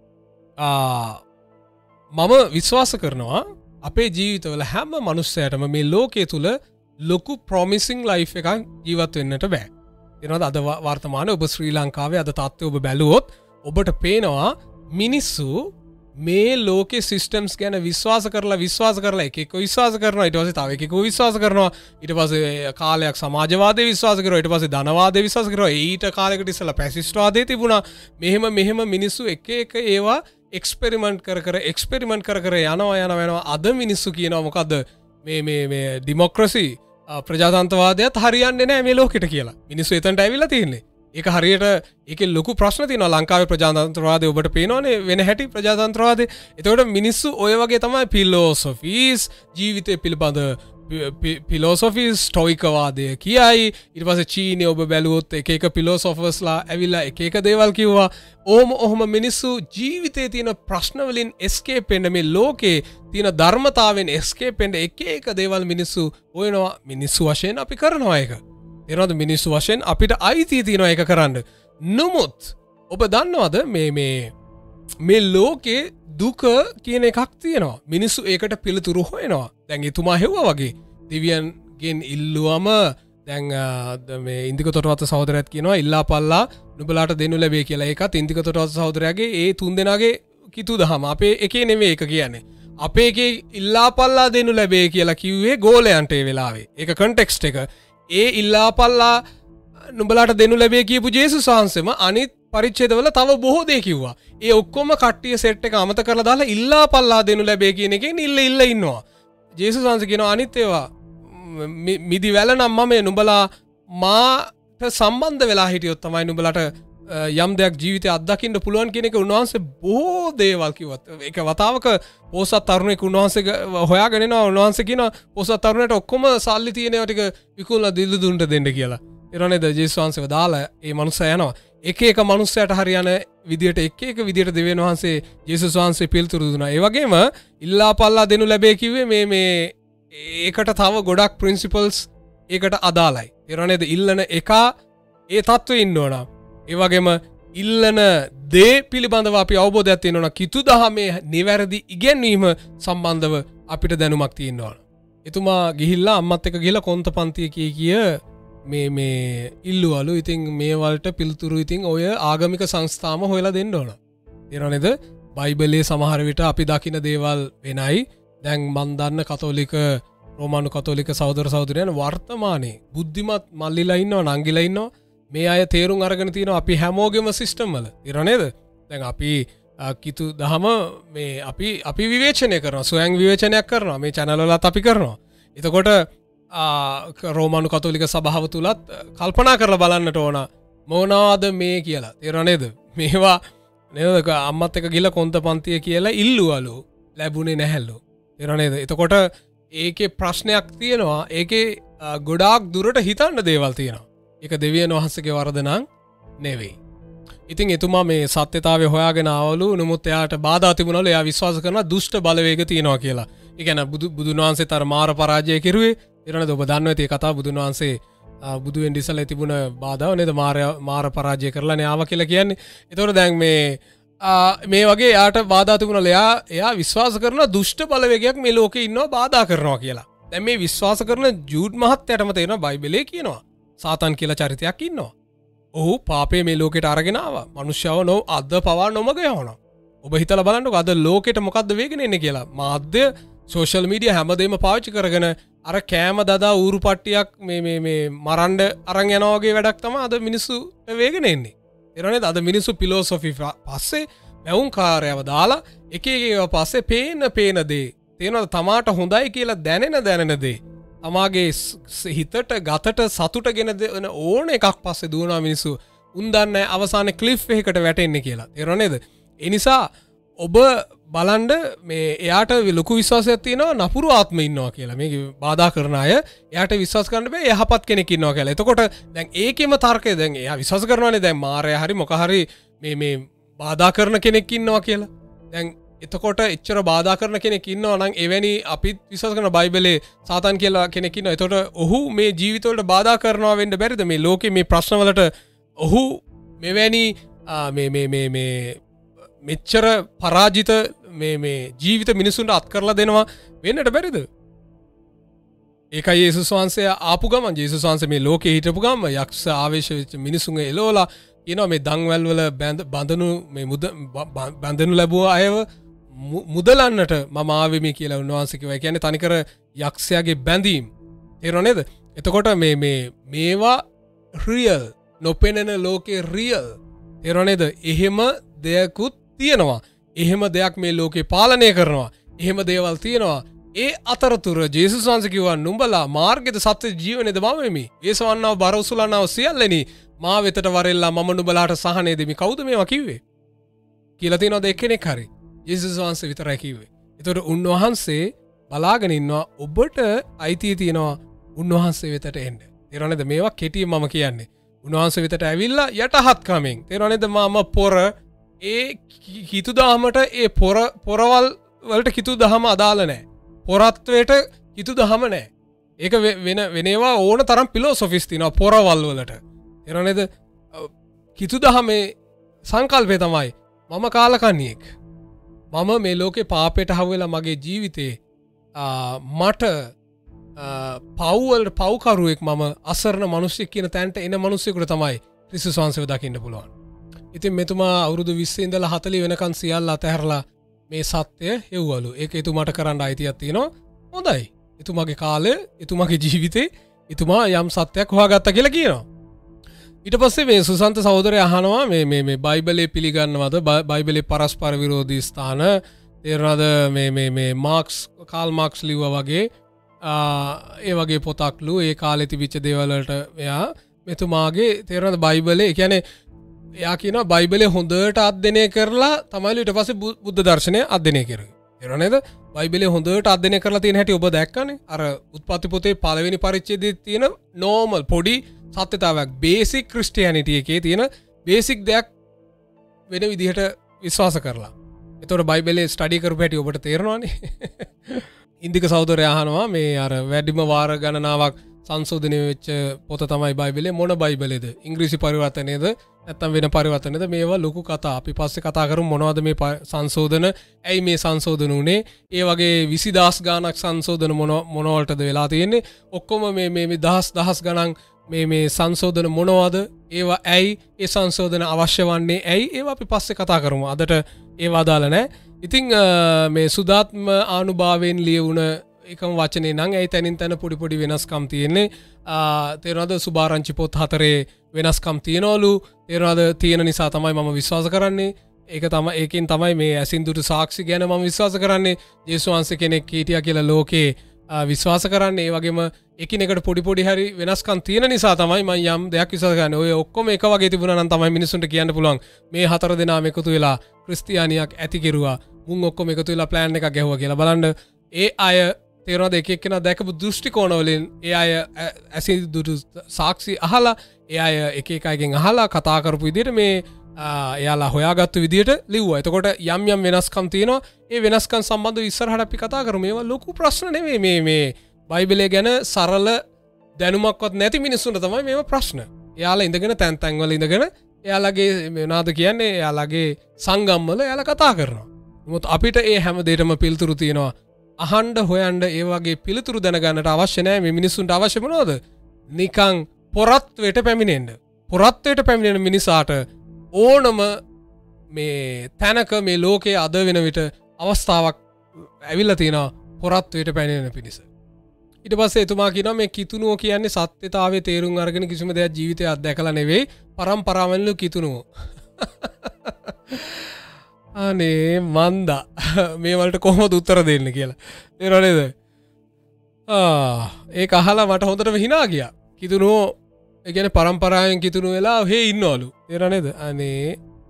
මම විශ්වාස කරනවා අපේ ජීවිතවල හැම මනුස්සයටම මේ ලෝකයේ තුල ලොකු ප්‍රොමිසිං ලයිෆ් එකක් ජීවත් වෙන්නට බෑ. තේරෙනවද? අද වර්තමානයේ ඔබ ශ්‍රී ලංකාවේ අද තත්ත්වය ඔබ බැලුවොත් ඔබට පේනවා මිනිස්සු මේ ලෝකේ සිස්ටම්ස් ගැන විශ්වාස කරලා එකෙක් විශ්වාස කරනවා, ඊට පස්සේ තව එකෙක් විශ්වාස කරනවා, ඊට පස්සේ කාලයක් සමාජවාදේ විශ්වාස කරනවා, ඊට පස්සේ ධනවාදේ විශ්වාස කරනවා, ඊට කාලයකට ඉස්සෙල්ලා පැසිස්ට්වාදේ තිබුණා. මෙහෙම මිනිස්සු එක ඒවා එක්ස්පෙරිමන්ට් කර යනවා. අද මිනිස්සු කියනවා මොකද්ද මේ ඩෙමොක්‍රසි ප්‍රජාතන්ත්‍රවාදයත් හරියන්නේ නැහැ මේ ලෝකෙට කියලා. මිනිස්සු එතනට ඇවිල්ලා තියෙන්නේ. ඒක හරියට ඒකේ ලොකු ප්‍රශ්න තියෙනවා. ලංකාවේ ප්‍රජාතන්ත්‍රවාදය ඔබට පේනවනේ වෙන හැටි ප්‍රජාතන්ත්‍රවාදේ. එතකොට මිනිස්සු ඔය වගේ තමයි ෆිලොසොෆීස් ජීවිතය පිළිබඳ ෆිලොසොෆීස් ස්ටොයිකවාදය කියයි. ඊට පස්සේ චීනයේ ඔබ බැලුවොත් එක ෆිලොසොෆර්ස්ලා ඇවිල්ලා එක දේවල් කිව්වා. ඔහොම මිනිස්සු ජීවිතයේ තියෙන ප්‍රශ්න වලින් එස්කේප් වෙන්න, මේ ලෝකේ තියෙන ධර්මතාවෙන් එස්කේප් වෙන්න එක දේවල් මිනිස්සු හොයනවා. මිනිස්සු වශයෙන් අපි කරනවා ඒක. තේරෙනවද? මිනිස්සු වශයෙන් අපිට අයිතිය තියෙනවා ඒක කරන්න. නමුත් ඔබ දන්නවද මේ ලෝකේ දුක කියන එකක් තියෙනවා. මිනිස්සු ඒකට පිළිතුරු හොයනවා. දැන් එතුමා හෙව්වා වගේ දෙවියන්ගෙන් ඉල්ලුවම දැන් මේ ඉන්දික තොටවත්ත සහෝදරයත් කියනවා ඉල්ලාපල්ලා නුඹලාට දෙනු ලැබේ කියලා. ඒකත් ඉන්දික තොටවත්ත සහෝදරයාගේ ඒ තුන් දෙනාගේ කිතු දහම. අපේ එකේ නෙමෙයි ඒක කියන්නේ. අපේ එකේ ඉල්ලාපල්ලා දෙනු ලැබේ කියලා කිව්වේ ගෝලයන්ට ඒ වෙලාවේ. ඒක කන්ටෙක්ස්ට් එක. ඒ ඉල්ලාපල්ලා නුඹලාට දෙනු ලැබේ කියපු ජේසුස් වහන්සේම අනිත් පරිච්ඡේදවල තව බොහෝ දේ කිව්වා. ඒ ඔක්කොම කට්ටිය සෙට් එක අමතක කරලා දාලා ඉල්ලාපල්ලා දෙනු ලැබේ කියන එකෙන් ඉල්ල ඉන්නවා. ජේසුස් වහන්සේ කියනවා අනිත් ඒවා මිදි වැල නම් මම නුඹලා මාට සම්බන්ධ වෙලා හිටියොත් තමයි නුඹලාට යම් දෙයක් ජීවිතය අත්දකින්න පුළුවන් කියන එක උන්වහන්සේ බොහෝ දේවල් කිව්වත්. ඒක වතාවක පොසත් තරුණෙක් උන්වහන්සේ හොයාගෙන එනවා. උන්වහන්සේ කියනවා පොසත් තරුණයට ඔක්කොම සල්ලි තියෙන ඒවා ටික විකුණලා දිල්ලු දුන්නට දෙන්න කියලා. ඊරණේද ජේසුස් වහන්සේව දාලා ඒ මනුස්සයා යනවා. එක මනුස්සයට හරියන විදියට එක විදියට දෙවියන් වහන්සේ ජේසුස් වහන්සේ පිළිතුරු දුන්නා. ඒ වගේම ඉල්ලාපල්ලා දෙනු ලැබේ කිව්වේ මේ ඒකට තව ගොඩක් ප්‍රින්සිපල්ස් ඒකට අදාළයි. ඊරණේද ඉල්ලන එක ඒ තත්ත්වෙ ඉන්න ඕන. ඒ වගේම ඉල්ලන දේ පිළිබඳව අපි අවබෝධයක් තියෙන්න ඕන. කිතු දහමේ නිවැරදි ඉගැන්වීම සම්බන්ධව අපිට දැනුමක් තියෙන්න ඕන. එතුමා ගිහිල්ලා අම්මත් එක්ක ගිහිල්ලා කොන්ත පන්තිය කිය මේ ඉල්ලුවලු. ඉතින් මේ වලට පිළිතුරු ඉතින් ඔය ආගමික සංස්ථාම හොයලා දෙන්න ඕන. තේරෙනවද? බයිබලයේ සමහර විට අපි දකින දේවල් වෙනයි. දැන් මන් දන්න කතෝලික රෝමානු කතෝලික සහෝදර සහෝදරයන් වර්තමානයේ බුද්ධිමත් මල්ලිලා ඉන්නවා, නංගිලා ඉන්නවා. මේ අය තේරුම් අරගෙන තියෙනවා අපි හැමෝගෙම සිස්ටම් වල. තේරෙනවද? දැන් අපි කිතු දහම මේ අපි විවේචනය කරනවා, සොයන් විවේචනයක් කරනවා. මේ channel වලත් අපි කරනවා. එතකොට රෝමානු කතෝලික සභාව තුලත් කල්පනා කරලා බලන්නට ඕන මොනවාද මේ කියලා. තේරෙනවද? මේවා නේද අම්මත් එක්ක ගිහලා කොන්ත පන්තිය කියලා ඉල්ලුවලු, ලැබුණේ නැහැලු. තේරෙනවද? එතකොට ඒකේ ප්‍රශ්නයක් තියෙනවා. ඒකේ ගොඩාක් දුරට හිතන්න දේවල් තියෙනවා. ඒක දෙවියන් වහන්සේගේ වරද නම් නෙවෙයි. ඉතින් එතුමා මේ සත්‍යතාවය හොයාගෙන ආවලු. නමුත් එයාට බාධා තිබුණලු. එයා විශ්වාස කරනවා දුෂ්ට බලවේග තියෙනවා කියලා. ඒ කියන්නේ බුදුන් වහන්සේත් අර මාර පරාජය කෙරුවේ. ඊළඟට ඔබ දන්නවා ඒ කතාව බුදුන් වහන්සේ බුදු වෙන්න ඉස්සෙල්ලා තිබුණ බාධාව නේද මාර පරාජය කරලානේ ආවා කියලා කියන්නේ. ඒතකොට දැන් මේ වගේ එයාට බාධා තිබුණා. එයා විශ්වාස කරන දුෂ්ට බලවේගයක් මේ ලෝකේ ඉන්නවා බාධා කරනවා කියලා. දැන් මේ විශ්වාස කරන ජූඩ් මහත්තයාටම තේරෙනවා බයිබලයේ කියනවා සාතන් කියලා චරිතයක් ඉන්නවා. ඔහු පාපේ මේ ලෝකෙට අරගෙන ආවා. මනුෂ්‍යව නො අද පවා නොමග යවනවා. ඔබ හිතලා බලන්නකෝ අද ලෝකෙට මොකද්ද වෙගෙන එන්නේ කියලා. මාධ්‍ය සෝෂල් මීඩියා හැමදේම පාවිච්චි කරගෙන අර කෑම දදා ඌරු පට්ටියක් මේ මරන්න අරන් යනවා වගේ වැඩක් තමයි අද මිනිස්සු වෙගෙන එන්නේ. ඒරනේ අද මිනිස්සු ෆිලොසොෆි පස්සේ මැවුම් කාර්යව දාලා එක එක ඒවා පස්සේ පේන දේ තේනවද තමාට හොඳයි කියලා දැනෙන දේ තමාගේ හිතට ගතට සතුටගෙන දෙන ඕන එකක් පස්සේ දුවනවා මිනිස්සු. උන් දන්නේ අවසානයේ ක්ලිෆ් එකකට වැටෙන්නේ කියලා. තේරෙනව නේද? ඒ නිසා ඔබ බලන්න මේ එයාට ලොකු විශ්වාසයක් තියෙනවා නපුරු ආත්ම ඉන්නවා කියලා. මේක බාධා කරන අය එයාට විශ්වාස කරන්න බෑ යහපත් කෙනෙක් ඉන්නවා කියලා. එතකොට දැන් ඒකෙම තර්කය දැන් එයා විශ්වාස කරනවානේ දැන් මාරයා හරි මොක හරි මේ බාධා කරන කෙනෙක් ඉන්නවා කියලා. දැන් එතකොට එච්චර බාධා කරන කෙනෙක් ඉන්නවා නම් එවැනි අපිත් විශ්වාස කරන බයිබලයේ සාතන් කියලා කෙනෙක් ඉන්නවා. එතකොට ඔහු මේ ජීවිතවලට බාධා කරනවා වෙන්න බැරිද? මේ ලෝකේ මේ ප්‍රශ්නවලට ඔහු මෙවැනි මේ මෙච්චර පරාජිත මේ ජීවිත මිනිසුන්ට අත් කරලා දෙනවා වෙන්නට බැරිද? ඒකයි යේසුස් වහන්සේ ආපු ගමන් යේසුස් වහන්සේ මේ ලෝකේ හිටපු ගමන් යක්ෂ ආවේශ වෙච්ච මිනිසුන් එලෝලා කියනවා මේ දන්වැල් වල බඳනු මේ බඳනු ලැබුව අයව මුදලන්නට මම ආවේ මේ කියලා උන්වහන්සේ කිව්වා. ඒ කියන්නේ තනිකර යක්ෂයාගේ බැඳීම්. තේරුණා නේද? එතකොට මේවා රියල් නොපෙනෙන ලෝකේ රියල්. තේරුණා නේද? එහෙම දෙයක්ුත් තියෙනවා. එහෙම දෙයක් මේ ලෝකේ පාලනය කරනවා. එහෙම දේවල් තියෙනවා. ඒ අතරතුර ජේසුස් වහන්සේ කිව්වා නුඹලා මාර්ගයද සත්‍ය ජීවනයේද මම වෙමි. ඒසවන්නව බර උසුලනව සියල්ලෙනි මා වෙතට වරෙල්ලා මම නුඹලාට සහනය දෙමි. කවුද මේවා කිව්වේ? කියලා තියෙනවද එක්කෙනෙක් හරි? ජේසුස් වහන්සේ විතරයි කිව්වේ. ඒතකොට උන්වහන්සේ බලාගෙන ඉන්නවා ඔබට අයිතිය තියෙනවා උන්වහන්සේ වෙතට එන්න. තේරුණා නේද? මේවා කෙටියෙන් මම කියන්නේ. උන්වහන්සේ වෙතට ඇවිල්ලා යටහත් ක්‍රමෙන්. තේරුණා නේද? මම පොර ඒ කිතු දහමට ඒ පොරවල් වලට කිතු දහම අදාළ නැහැ. පොරත්වයට කිතු දහම නැහැ. ඒක වෙනවා ඕන තරම් ෆිලොසොෆිස් තියෙනවා පොරවල් වලට. තේරුණා නේද? කිතු දහමේ සංකල්පය තමයි මම කාලකන්නියෙක්. මම මේ ලෝකේ පාපයට හවුවෙලා මගේ ජීවිතේ මට පව්වලට පව්කරුවෙක් මම අසරණ මිනිස්සෙක් කියන තැනට එන මිනිස්සෙකුට තමයි ක්‍රිස්තුස් වහන්සේව දකින්න පුළුවන්. ඉතින් මෙතුමා අවුරුදු 20 ඉඳලා 40 වෙනකන් සියල්ල අතහැරලා මේ සත්‍ය හෙව්වලු. ඒක එතුමාට කරන්න අයිතියක් තියෙනවා. හොඳයි. එතුමාගේ කාලය, එතුමාගේ ජීවිතේ එතුමා යම් සත්‍යයක් හොයාගත්තා කියලා කියනවා. ඊට පස්සේ මේ සුසන්ත සහෝදරයා අහනවා මේ බයිබලයේ පිළිගන්නවද? බයිබලයේ පරස්පර විරෝධී ස්ථාන තේරෙනවද? මේ මාක්ස් කාල් මාක්ස් ලිව්වා වගේ ඒ වගේ පොතක්ලු ඒ කාලේ තිබිච්ච දේවල් වලට එයා මෙතුමාගේ තේරෙනවද බයිබලයේ ඒ කියන්නේ එයා කියනවා බයිබලයේ හොඳට අධ්‍යයනය කරලා තමයිලු ඊට පස්සේ බුද්ධ දර්ශනය අධ්‍යයනය කරේ. තේරුණා නේද? බයිබලයේ හොඳට අධ්‍යයනය කරලා තියෙන හැටි ඔබ දැක්කනේ. අර උත්පත්ති පොතේ පළවෙනි පරිච්ඡේදයේ තියෙන නෝමල් පොඩි සත්‍යතාවයක් බේසික් ක්‍රිස්ටියානිටි එකේ තියෙන බේසික් දෙයක් වෙන විදිහට විශ්වාස කරලා. එතකොට බයිබලයේ ස්ටඩි කරපු හැටි ඔබට තේරෙනවනේ. ඉන්දික සහෝදරයා අහනවා මේ අර වැඩිම වාර ගණනාවක් සංශෝධනය වෙච්ච පොත තමයි බයිබලයේ මොන බයිබලයේද? ඉංග්‍රීසි පරිවර්තනයේද නැත්නම් වෙන පරිවර්තනයේද? මේවා ලොකු කතා. අපි පස්සේ කතා කරමු මොනවද මේ සංශෝධන? ඇයි මේ සංශෝධන උනේ? ඒ වගේ 20000 ගාණක් සංශෝධන මොනවලටද වෙලා තියෙන්නේ? ඔක්කොම මේ දහස් ගණන් මේ සංශෝධන මොනවද? ඒවා ඇයි ඒ සංශෝධන අවශ්‍ය වන්නේ? ඇයි? ඒවා අපි පස්සේ කතා කරමු. අදට ඒවා අදාළ නැහැ. ඉතින් මේ සුදාත්ම ආනුභාවයෙන් ලියවුණ එකම වචනේ නම් ඇයි තනින් තන පොඩි වෙනස්කම් තියෙන්නේ. තේරෙනවද? සුභාරංචි පොත් 4 වෙනස්කම් තියනවලු. තේරෙනවද? තියෙන නිසා තමයි මම විශ්වාස කරන්නේ. ඒක තමයි ඒකෙන් තමයි මේ ඇසින් දුටු සාක්ෂි ගැන මම විශ්වාස කරන්නේ. ජේසුස් වහන්සේ කෙනෙක් හිටියා කියලා ලෝකේ විශ්වාස කරන්නේ. ඒ වගේම එකිනෙකට පොඩි හරි වෙනස්කම් තියෙන නිසා තමයි මම යම් දෙයක් විශ්වාස කරන්නේ. ඔය ඔක්කොම එක වගේ තිබුණා නම් තමයි මිනිස්සුන්ට කියන්න පුළුවන් මේ 4 දෙනාම එකතු වෙලා ක්‍රිස්තියානියක් ඇති කෙරුවා. මුන් ඔක්කොම එකතු වෙලා ප්ලෑන් එකක් ගැහුවා කියලා. බලන්න ඒ අය තේරෙනවද? එක එක්කෙනා දැකපු දෘෂ්ටි කෝණ වලින් ඒ අය ඇසින් දුටු සාක්ෂි අහලා ඒ අය එක අයගෙන් අහලා කතා කරපු විදිහට මේ එයාලා හොයාගත්තු විදිහට ලිව්වා. එතකොට යම් වෙනස්කම් තියෙනවා. ඒ වෙනස්කම් සම්බන්ධව ඉස්සරහට අපි කතා කරමු. මේවා ලොකු ප්‍රශ්න නෙවෙයි. මේ බයිබලය ගැන සරල දැනුමක්වත් නැති මිනිස්සුන්ට තමයි මේවා ප්‍රශ්න. එයාලා ඉඳගෙන තැන් වල ඉඳගෙන එයාලගේ මොනවාද කියන්නේ? එයාලගේ සංගම් වල එයාලා කතා කරනවා. නමුත් අපිට ඒ හැම දෙයකම පිළිතුරු තියෙනවා. අහන්න හොයන්න ඒ වගේ පිළිතුරු දැනගන්නට අවශ්‍ය නැහැ. මේ මිනිස්සුන්ට අවශ්‍ය මොනවද? නිකන් පොරත්වයට පැමිණෙන්න. පොරත්වයට පැමිණෙන මිනිසාට ඕනම මේ තැනක මේ ලෝකයේ අද වෙන විට අවස්ථාවක් ඇවිල්ලා තියෙනවා පොරත්වයට පැමිණෙන පිණිස. ඊට පස්සේ එතුමා කියනවා මේ කිතුනුව කියන්නේ සත්‍යතාවයේ තේරුම් අරගෙන කිසිම දෙයක් ජීවිතේ අත්දැකලා නෙවෙයි පරම්පරාවෙන්ලු කිතුනුව. අනේ මන්දා මේ වලට කොහොමද උත්තර දෙන්න කියලා. තේරුණා නේද? ඒක අහලා මට හොඳටම hina ගියා. කිතුනුව ඒ කියන්නේ පරම්පරාවෙන් කිතුණු වෙලා ඔහේ ඉන්නවලු. තේරුණා නේද? අනේ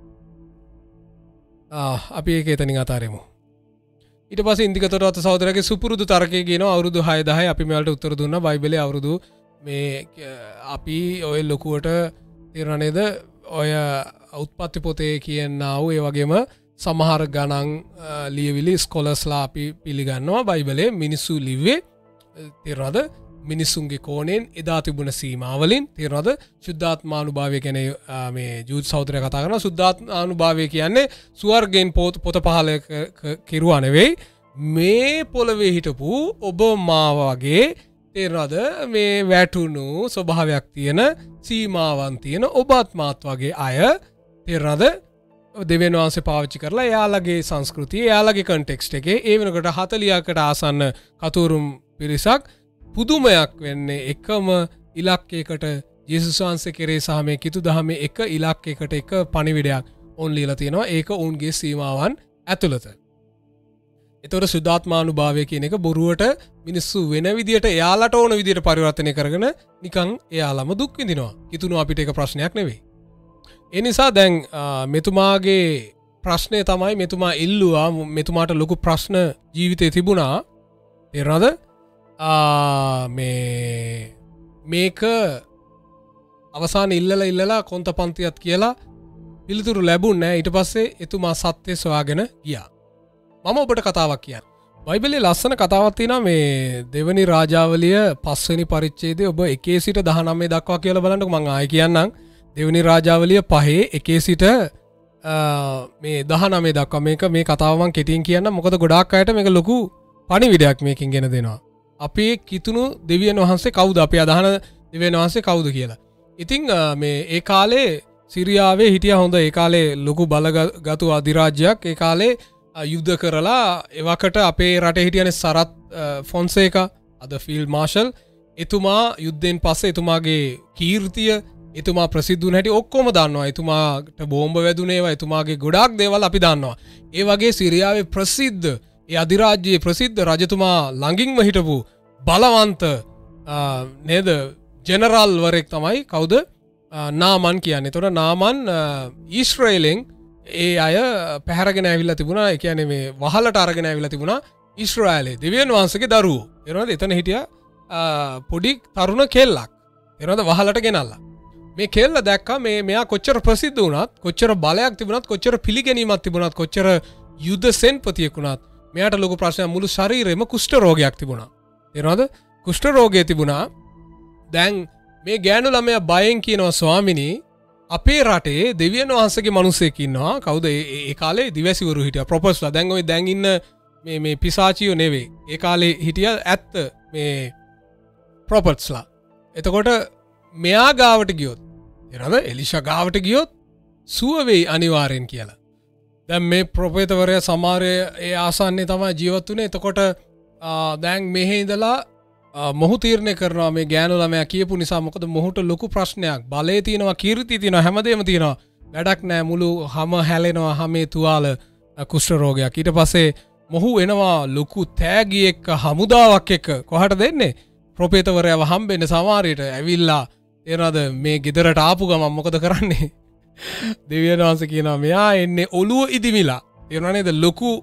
අපි ඒක එතනින් අතාරෙමු. ඊට පස්සේ ඉන්දිකතොරවත්ත සහෝදරයාගේ සුපුරුදු තර්කයේ කියනවා අවුරුදු 6-10 අපි මේවලට උත්තර දුන්නා බයිබලයේ අවුරුදු මේ අපි ඔය ලොකුවට තේරුණා නේද? ඔය උත්පත්ති පොතේ කියනා වූ ඒ වගේම සමහර ගණන් ලියවිලි ස්කොලර්ස්ලා අපි පිළිගන්නවා බයිබලයේ මිනිස්සු ලිව්වේ තේරුණාද? මිනිසුන්ගේ කෝණයෙන් එදා තිබුණ සීමාවලින් තේරුණාද? සුද්ධාත්මානුභාවය කියන්නේ මේ ජූද් සහෝදරයා කතා කරනවා සුද්ධාත්මානුභාවය කියන්නේ ස්වර්ගයෙන් පොත පහල කෙරුවා නෙවෙයි මේ පොළවේ හිටපු ඔබ මා වගේ තේරුණාද? මේ වැටුණු ස්වභාවයක් තියෙන සීමාවන් තියෙන ඔබත් මාත් වගේ අය තේරුණාද? දෙවියන් වහන්සේ පාවිච්චි කරලා එයාලගේ සංස්කෘතිය එයාලගේ කන්ටෙක්ස්ට් එකේ ඒ වෙනකොට 40කට ආසන්න කතුරුම් පිරිසක් පුදුමයක් වෙන්නේ එකම ඉලක්කයකට ජේසුස් වහන්සේ කෙරේ සහ මේ කිතු දහමේ එක ඉලක්කයකට එක පණිවිඩයක් ඔවුන් ලියලා තියෙනවා ඒක ඔවුන්ගේ සීමාවන් ඇතුළත. ඒතකොට සුද්ධාත්මානුභාවය කියන එක බොරුවට මිනිස්සු වෙන විදියට එයාලට ඕන විදියට පරිවර්තනය කරගෙන නිකන් එයාලම දුක් විඳිනවා. කිතුණු අපිට ඒක ප්‍රශ්නයක් නෙවෙයි. ඒ නිසා දැන් මෙතුමාගේ ප්‍රශ්නය තමයි මෙතුමා ඉල්ලුවා මෙතුමාට ලොකු ප්‍රශ්න ජීවිතේ තිබුණා. තේරුණාද? මේක අවසාන ඉල්ලලා කොන්ත පන්තියත් කියලා පිළිතුරු ලැබුණේ. ඊට පස්සේ එතුමා සත්‍ය සොයාගෙන ගියා. මම ඔබට කතාවක් කියන්න. බයිබලයේ ලස්සන කතාවක් තියෙනවා මේ දෙවනි රාජාවලිය 5 වෙනි පරිච්ඡේදයේ ඔබ 1 සිට 19 දක්වා කියලා බලන්නකො. මම ආයෙ කියන්නම්. දෙවනි රාජාවලිය 5 1 සිට මේ 19 දක්වා මේ කතාව මම කෙටියෙන් කියන්නම්. මොකද ගොඩාක් අයට මේක ලොකු පණිවිඩයක් මේකෙන් ගෙන දෙනවා. අපේ කිතුණු දෙවියන් වහන්සේ කවුද? අපි අදහන දෙවියන් වහන්සේ කවුද කියලා. ඉතින් මේ ඒ කාලේ සිරියාවේ හිටියා හොඳ ඒ කාලේ ලොකු බලගතු අධිරාජ්‍යයක්. ඒ කාලේ යුද්ධ කරලා එවකට අපේ රටේ හිටියනේ සරත් ෆොන්සේකා අද ෆීල්ඩ් මාෂල්. එතුමා යුද්ධෙන් පස්සේ එතුමාගේ කීර්තිය එතුමා ප්‍රසිද්ධ වුණ හැටි ඔක්කොම දන්නවා. එතුමාට බෝම්බ වැදුනේ ඒවා එතුමාගේ ගොඩාක් දේවල් අපි දන්නවා. ඒ වගේ සිරියාවේ ප්‍රසිද්ධ ඒ අධිරාජ්‍යයේ ප්‍රසිද්ධ රජතුමා ළඟින්ම හිටපු බලවන්ත නේද ජෙනරල් වරෙක් තමයි කවුද? නාමන් කියන්නේ. එතකොට නාමන් ඊශ්‍රායලෙන් ඒ අය පැහැරගෙන ඇවිල්ලා තිබුණා. ඒ කියන්නේ මේ වහලට අරගෙන ඇවිල්ලා තිබුණා ඊශ්‍රායලේ දෙවියන් වහන්සේගේ දරුවෝ. එනවාද? එතන හිටියා පොඩි තරුණ කෙල්ලක්. එනවාද? වහලට ගෙනල්ලා. මේ කෙල්ල දැක්කා මෙයා කොච්චර ප්‍රසිද්ධ වුණත්, කොච්චර බලයක් තිබුණත්, කොච්චර පිළිගැනීමක් තිබුණත්, කොච්චර යුද්ධ සෙන්පතියෙක් වුණත් මෙයාට ලොකු ප්‍රශ්නයක් මුළු ශරීරෙම කුෂ්ඨ රෝගයක් තිබුණා. තේරෙනවද? කුෂ්ඨ රෝගය තිබුණා. දැන් මේ ගෑනු ළමයා බයෙන් කියනවා ස්වාමිනී අපේ රටේ දෙවියන් වහන්සේගේ මිනිස්සෙක් ඉන්නවා. කවුද? ඒ කාලේ දිවැසිවරු හිටියා ප්‍රොෆෙසර්ලා. දැන් ওই දැන් ඉන්න මේ පිසාචියෝ නෙවෙයි. ඒ කාලේ හිටියා ඇත්ත මේ ප්‍රොෆෙට්ස්ලා. එතකොට මෙයා ගාවට ගියොත් එනද එලිෂා ගාවට ගියොත් සුව වෙයි අනිවාර්යෙන් කියලා. දැන් මේ ප්‍රොෆෙටවරයා සමහරේ ඒ ආසන්නේ තමයි ජීවත් වුනේ. එතකොට දැන් මෙහි ඉඳලා මොහු තීරණය කරනවා මේ ගෑනු ළමයා කියපු නිසා. මොකද මොහුට ලොකු ප්‍රශ්නයක්. බලය තියෙනවා, කීර්තිය තියෙනවා, හැමදේම තියෙනවා. වැඩක් නැහැ. මුළු හැම හැලෙනවා, හැමේ තුවාල කුෂ්ඨ රෝගයක්. ඊට පස්සේ මොහු එනවා ලොකු තෑගි එක්ක හමුදාවක් එක්ක කොහට දෙන්නේ? ප්‍රොෆෙටවරයාව හම්බෙන්න සමහරයට ඇවිල්ලා එනවාද මේ ගෙදරට ආපු ගමන් මොකද කරන්නේ? දෙවියන් වහන්සේ කියනවා මෙයා එන්නේ ඔළුව ඉදිමිලා. තේරුණා නේද?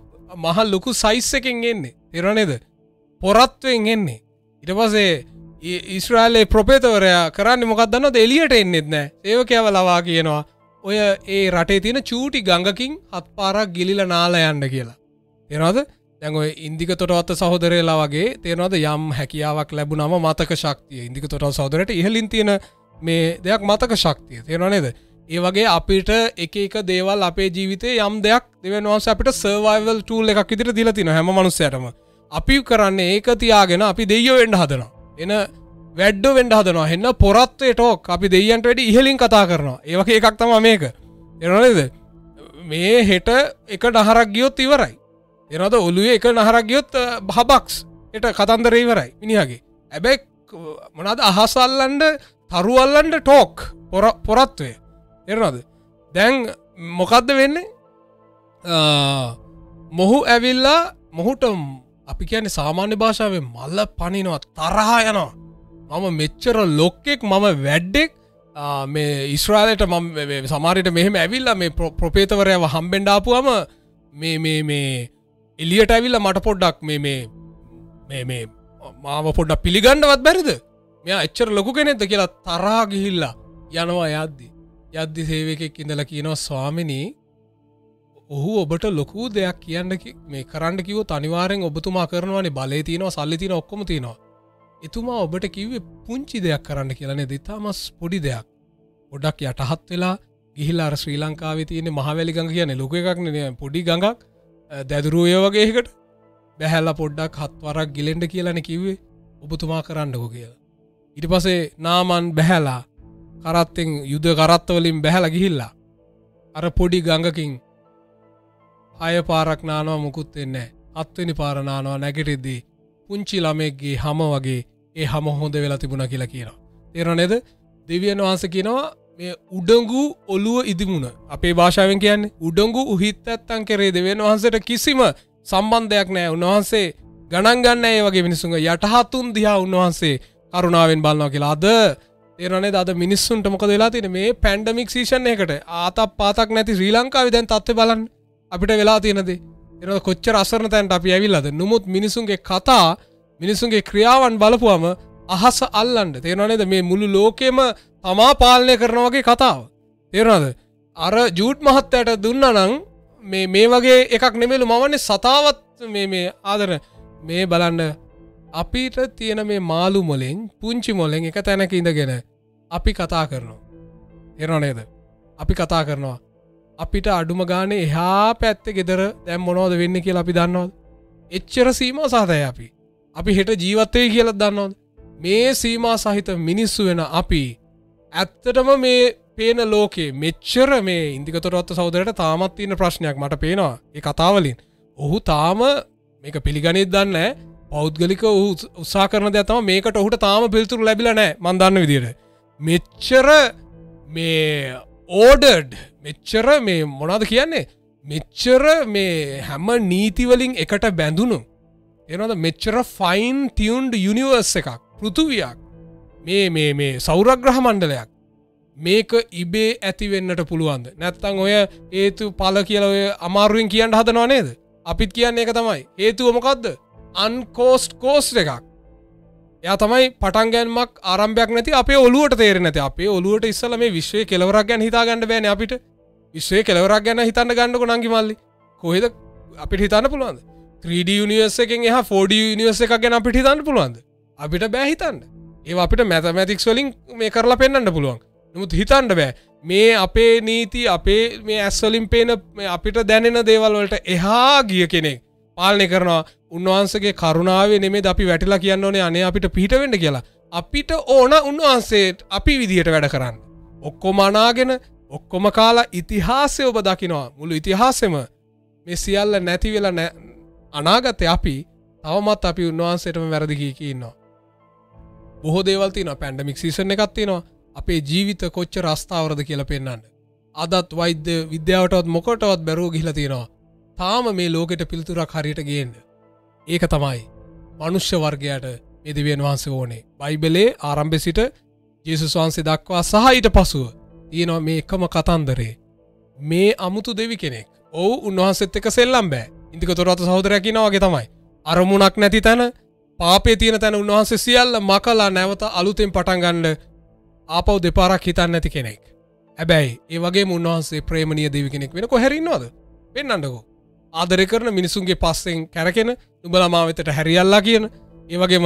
මහ ලොකු සයිස් එකෙන් එන්නේ. තේරුණා නේද? පොරත්වෙන් එන්නේ. ඊට පස්සේ ඊශ්‍රායලේ ප්‍රොෆෙටවරයා කරන්නේ මොකක්ද දන්නවද? එළියට එන්නෙත් නැහැ. සේවකයව ලවා කියනවා ඔය ඒ රටේ තියෙන චූටි ගඟකින් 7 පාරක් ගිලිලා නාලා යන්න කියලා. තේරුණාද? දැන් ඔය ඉන්දික තොටවත්ත සහෝදරයලා වගේ තේරුණාද යම් හැකියාවක් ලැබුණාම මතක ශක්තිය. ඉන්දික තොටවත්ත සහෝදරයට ඉහළින් තියෙන මේ දෙයක් මතක ශක්තිය. තේරුණා නේද? ඒ වගේ අපිට එක දේවල් අපේ ජීවිතේ යම් දෙයක් දෙවියන් වහන්සේ අපිට සර්වයිවල් ටූල් එකක් විදිහට දීලා තිනවා හැම මනුස්සයටම. අපි කරන්නේ ඒක තියාගෙන අපි දෙයියෝ වෙන්න හදනවා. එන වැඩ්ඩෝ වෙන්ඩ හදනවා එන්න පොරත්වේ ටෝක් අපි දෙයියන්ට වැඩි ඉහලින් කතා කරනවා ඒවගේ එකක් තම මේක එනනද මේ හෙට එක නහරක් ගියොත් ඉවරයි එනද ඔලුවේ එක නහරක් ගියොත් බහබක්ස් එට කතන්දර ඉවරයි මිනිහගේ ඇබැයි මොනද අහසල්ලන්ඩ තරුවල්ලන්ඩ ටෝක් පොරත්වය එරනද දැන් මොකක්ද වෙන්නේ මොහු ඇවිල්ලා මොහුට අපි කියන්නේ සාමාන්‍ය භාෂාවෙන් මල්ල පනිනවා තරහා යනවා මම මෙච්චර ලොක්කෙක් මම වැඩ්ඩෙක් මේ ඉස්රාලට ම සමාරයට මෙහෙම ඇවිල්ලා මේ ප්‍රපේතවරයව හම්බෙන්ඩාපුුවම මේ එලියට ඇවිල්ල මට පොඩ්ඩක් මේ මාව පොඩ්ඩක් පිළිගණ්ඩවත් බැරිද මෙයා එච්චර ලොකු කෙනෙක්ද කියලා තරහා ගිහිල්ලා යනවා යද්දි සේවකෙක් ඉඳලා කියනවා ස්වාමිනී ඔහු ඔබට ලොකු දෙයක් කියන්න මේ කරන්න කිව්වොත් අනිවාර්යෙන් ඔබතුමා කරනවානේ බලය තියෙනවා සල්ලි තියෙනවා ඔක්කොම තියෙනවා එතුමා ඔබට කිව්වේ පුංචි දෙයක් කරන්න කියලා නේද ඉතාමත් පොඩි දෙයක් පොඩ්ඩක් යටහත් වෙලා ගිහිල්ලා අර ශ්‍රී ලංකාවේ තියෙන මහවැලි ගඟ කියන්නේ ලොකු එකක් නේ පොඩි ගඟක් දැදුරුවය වගේ එකකට බැහැලා පොඩ්ඩක් හත් වරක් ගිලෙන්න කියලානේ කිව්වේ ඔබතුමා කරන්නකෝ කියලා ඊට පස්සේ නාමන් බැහැලා කරත්තෙන් යුද කරත්ත වලින් බැහැලා ගිහිල්ලා අර පොඩි ගඟකින් 6 පාරක් නානවා මුකුත් වෙන්නේ නැහැ 7 වෙනි පාර නානවා නැගිටිද්දී පුංචි ළමෙක්ගේ හැම වගේ ඒ හැම හොඳ වෙලා තිබුණා කියලා කියනවා තේරෙනව නේද දෙවියන් වහන්සේ කියනවා මේ උඩඟු ඔළුව ඉදිමුණ අපේ භාෂාවෙන් කියන්නේ උඩඟු උහිත් නැත්තන් කරේ දෙවියන් වහන්සේට කිසිම සම්බන්ධයක් නැහැ උන්වහන්සේ ගණන් ගන්න නැහැ ඒ වගේ මිනිසුන්ගේ යටහතුන් දිහා උන්වහන්සේ කරුණාවෙන් බලනවා කියලා අද තේරෙනව නේද අද මිනිස්සුන්ට මොකද වෙලා තියෙන්නේ මේ පැන්ඩමික් සීසන් එකකට ආතක් පාතක් නැති ශ්‍රී ලංකාවේ දැන් තත්ත්වය බලන්න අපිට වෙලා තියෙන දේ එනවා කොච්චර අසරණ තැනට අපි ඇවිල්ලාද නමුත් මිනිසුන්ගේ කතා මිනිසුන්ගේ ක්‍රියාවන් බලපුවම අහස අල්ලන්න තේරෙනව නේද මේ මුළු ලෝකෙම තමා පාලනය කරන වගේ කතාව තේරෙනවද අර ජූඩ් මහත්තයාට දුන්නා නම් මේ වගේ එකක් නෙමෙලු මවන්නේ සතාවත් මේ ආදර මේ බලන්න අපිට තියෙන මේ මාළු මොලෙන් පුංචි මොලෙන් එක තැනක ඉඳගෙන අපි කතා කරනවා තේරෙනව නේද අපි කතා කරනවා අපිට අඩුම ගානේ එහා පැත්තේ ගෙදර දැන් මොනවද වෙන්නේ කියලා අපි දන්නවද? එච්චර සීමා සහිතයි අපි. අපි හෙට ජීවත් වෙයි කියලා දන්නවද? මේ සීමා සහිත මිනිස්සු වෙන අපි ඇත්තටම මේ පේන ලෝකේ මෙච්චර මේ ඉන්දිකතොරවත්ත සහෝදරයට තාමත් තියෙන ප්‍රශ්නයක් මට පේනවා. ඒ කතාව වලින්. ඔහු තාම මේක පිළිගන්නේ දන්නේ නැහැ. පෞද්ගලික උත්සාහ කරන දේ තමයි මේකට ඔහුට තාම පිළිතුරු ලැබිලා නැහැ. මම දන්න විදියට. මෙච්චර මේ ඕඩර්ඩ් මෙච්චර මේ මොනවද කියන්නේ මෙච්චර මේ හැම නීතිවලින් එකට බැඳුණු එනවද මෙච්චර ෆයින් ටියුන්ඩ් යුනිවර්ස් එකක් පෘථුවියක් මේ සෞරග්‍රහ මණ්ඩලයක් මේක ඉබේ ඇති වෙන්නට පුළුවන්ද නැත්නම් ඔය හේතු ඵල කියලා ඔය අමාරුවෙන් කියන්න හදනව නේද අපිත් කියන්නේ ඒක තමයි හේතුව මොකද්ද අන්කෝස්ට් කෝස්ට් එකක් එයා තමයි පටන් ගැනීමක් ආරම්භයක් නැති අපේ ඔළුවට තේරෙන්නේ නැති අපේ ඔළුවට ඉස්සලා මේ විශ්වයේ කෙලවරක් ගැන හිතා ගන්න බෑනේ අපිට විශ්වයේ කෙලවරක් ගැන හිතන්න ගන්නකො නංගි මල්ලි කොහෙද අපිට හිතන්න පුළුවන්ද 3D යුනිවර්ස් එකෙන් එහා 4D යුනිවර්ස් එකක් ගැන අපිට හිතන්න පුළුවන්ද අපිට බෑ හිතන්න ඒවා අපිට මැතමැටික්ස් වලින් මේ කරලා පෙන්වන්න පුළුවන් නමුත් හිතන්න බෑ මේ අපේ නීති අපේ මේ ඇස් වලින් පේන අපිට දැනෙන දේවල් වලට එහා ගිය කෙනෙක් පාලනය කරනවා උන්වහන්සේගේ කරුණාවේ නෙමෙයිද අපි වැටිලා කියන්න ඕනේ අනේ අපිට පිට වෙන්න කියලා අපිට ඕන උන්වහන්සේට අපි විදියට වැඩ කරන්න ඔක්කොම අනාගෙන ඔක්කොම කාලා ඉතිහාසය ඔබ දකිනවා මුළු ඉතිහාසෙම මේ සියල්ල නැති වෙලා අනාගතේ අපි තවමත් අපි උන්වහන්සේටම වැරදි කී ඉන්නවා බොහෝ දේවල් තියෙනවා පැන්ඩමික් සීසන් එකක් තියෙනවා අපේ ජීවිත කොච්චර අස්ථාවරද කියලා පෙන්වන්න අදත් වෛද්‍ය විද්‍යාවටවත් මොකටවත් බැරුව ගිහිලා තියෙනවා තාම මේ ලෝකෙට පිළිතුරක් හරියට ගේන්න ඒක තමයි මනුෂ්‍ය වර්ගයට මේ දෙවියන් වහන්සේ ඕනේ බයිබලයේ ආරම්භයේ සිට ජේසුස් වහන්සේ දක්වා සහ ඊට පසුව තියෙනවා මේ එකම කතන්දරේ මේ අමුතු දෙවි කෙනෙක් ඔව් උන්වහන්සේත් එක්ක සෙල්ලම් බෑ ඉන්දිකතොරවත්ත සහෝදරයා කියනවා වගේ තමයි අරමුණක් නැති තැන පාපේ තියෙන තැන උන්වහන්සේ සියල්ල මකලා නැවත අලුතෙන් පටන් ගන්න ආපහු දෙපාරක් හිතන්නේ නැති කෙනෙක් හැබැයි ඒ වගේම උන්වහන්සේ ප්‍රේමණීය දෙවි කෙනෙක් වෙන කොහෙර ඉන්නවද පෙන්නන්නකෝ ආදරය කරන මිනිසුන්ගේ පස්සෙන් කැරකෙන නුඹලා මා වෙතට හැරියල්ලා කියන ඒ වගේම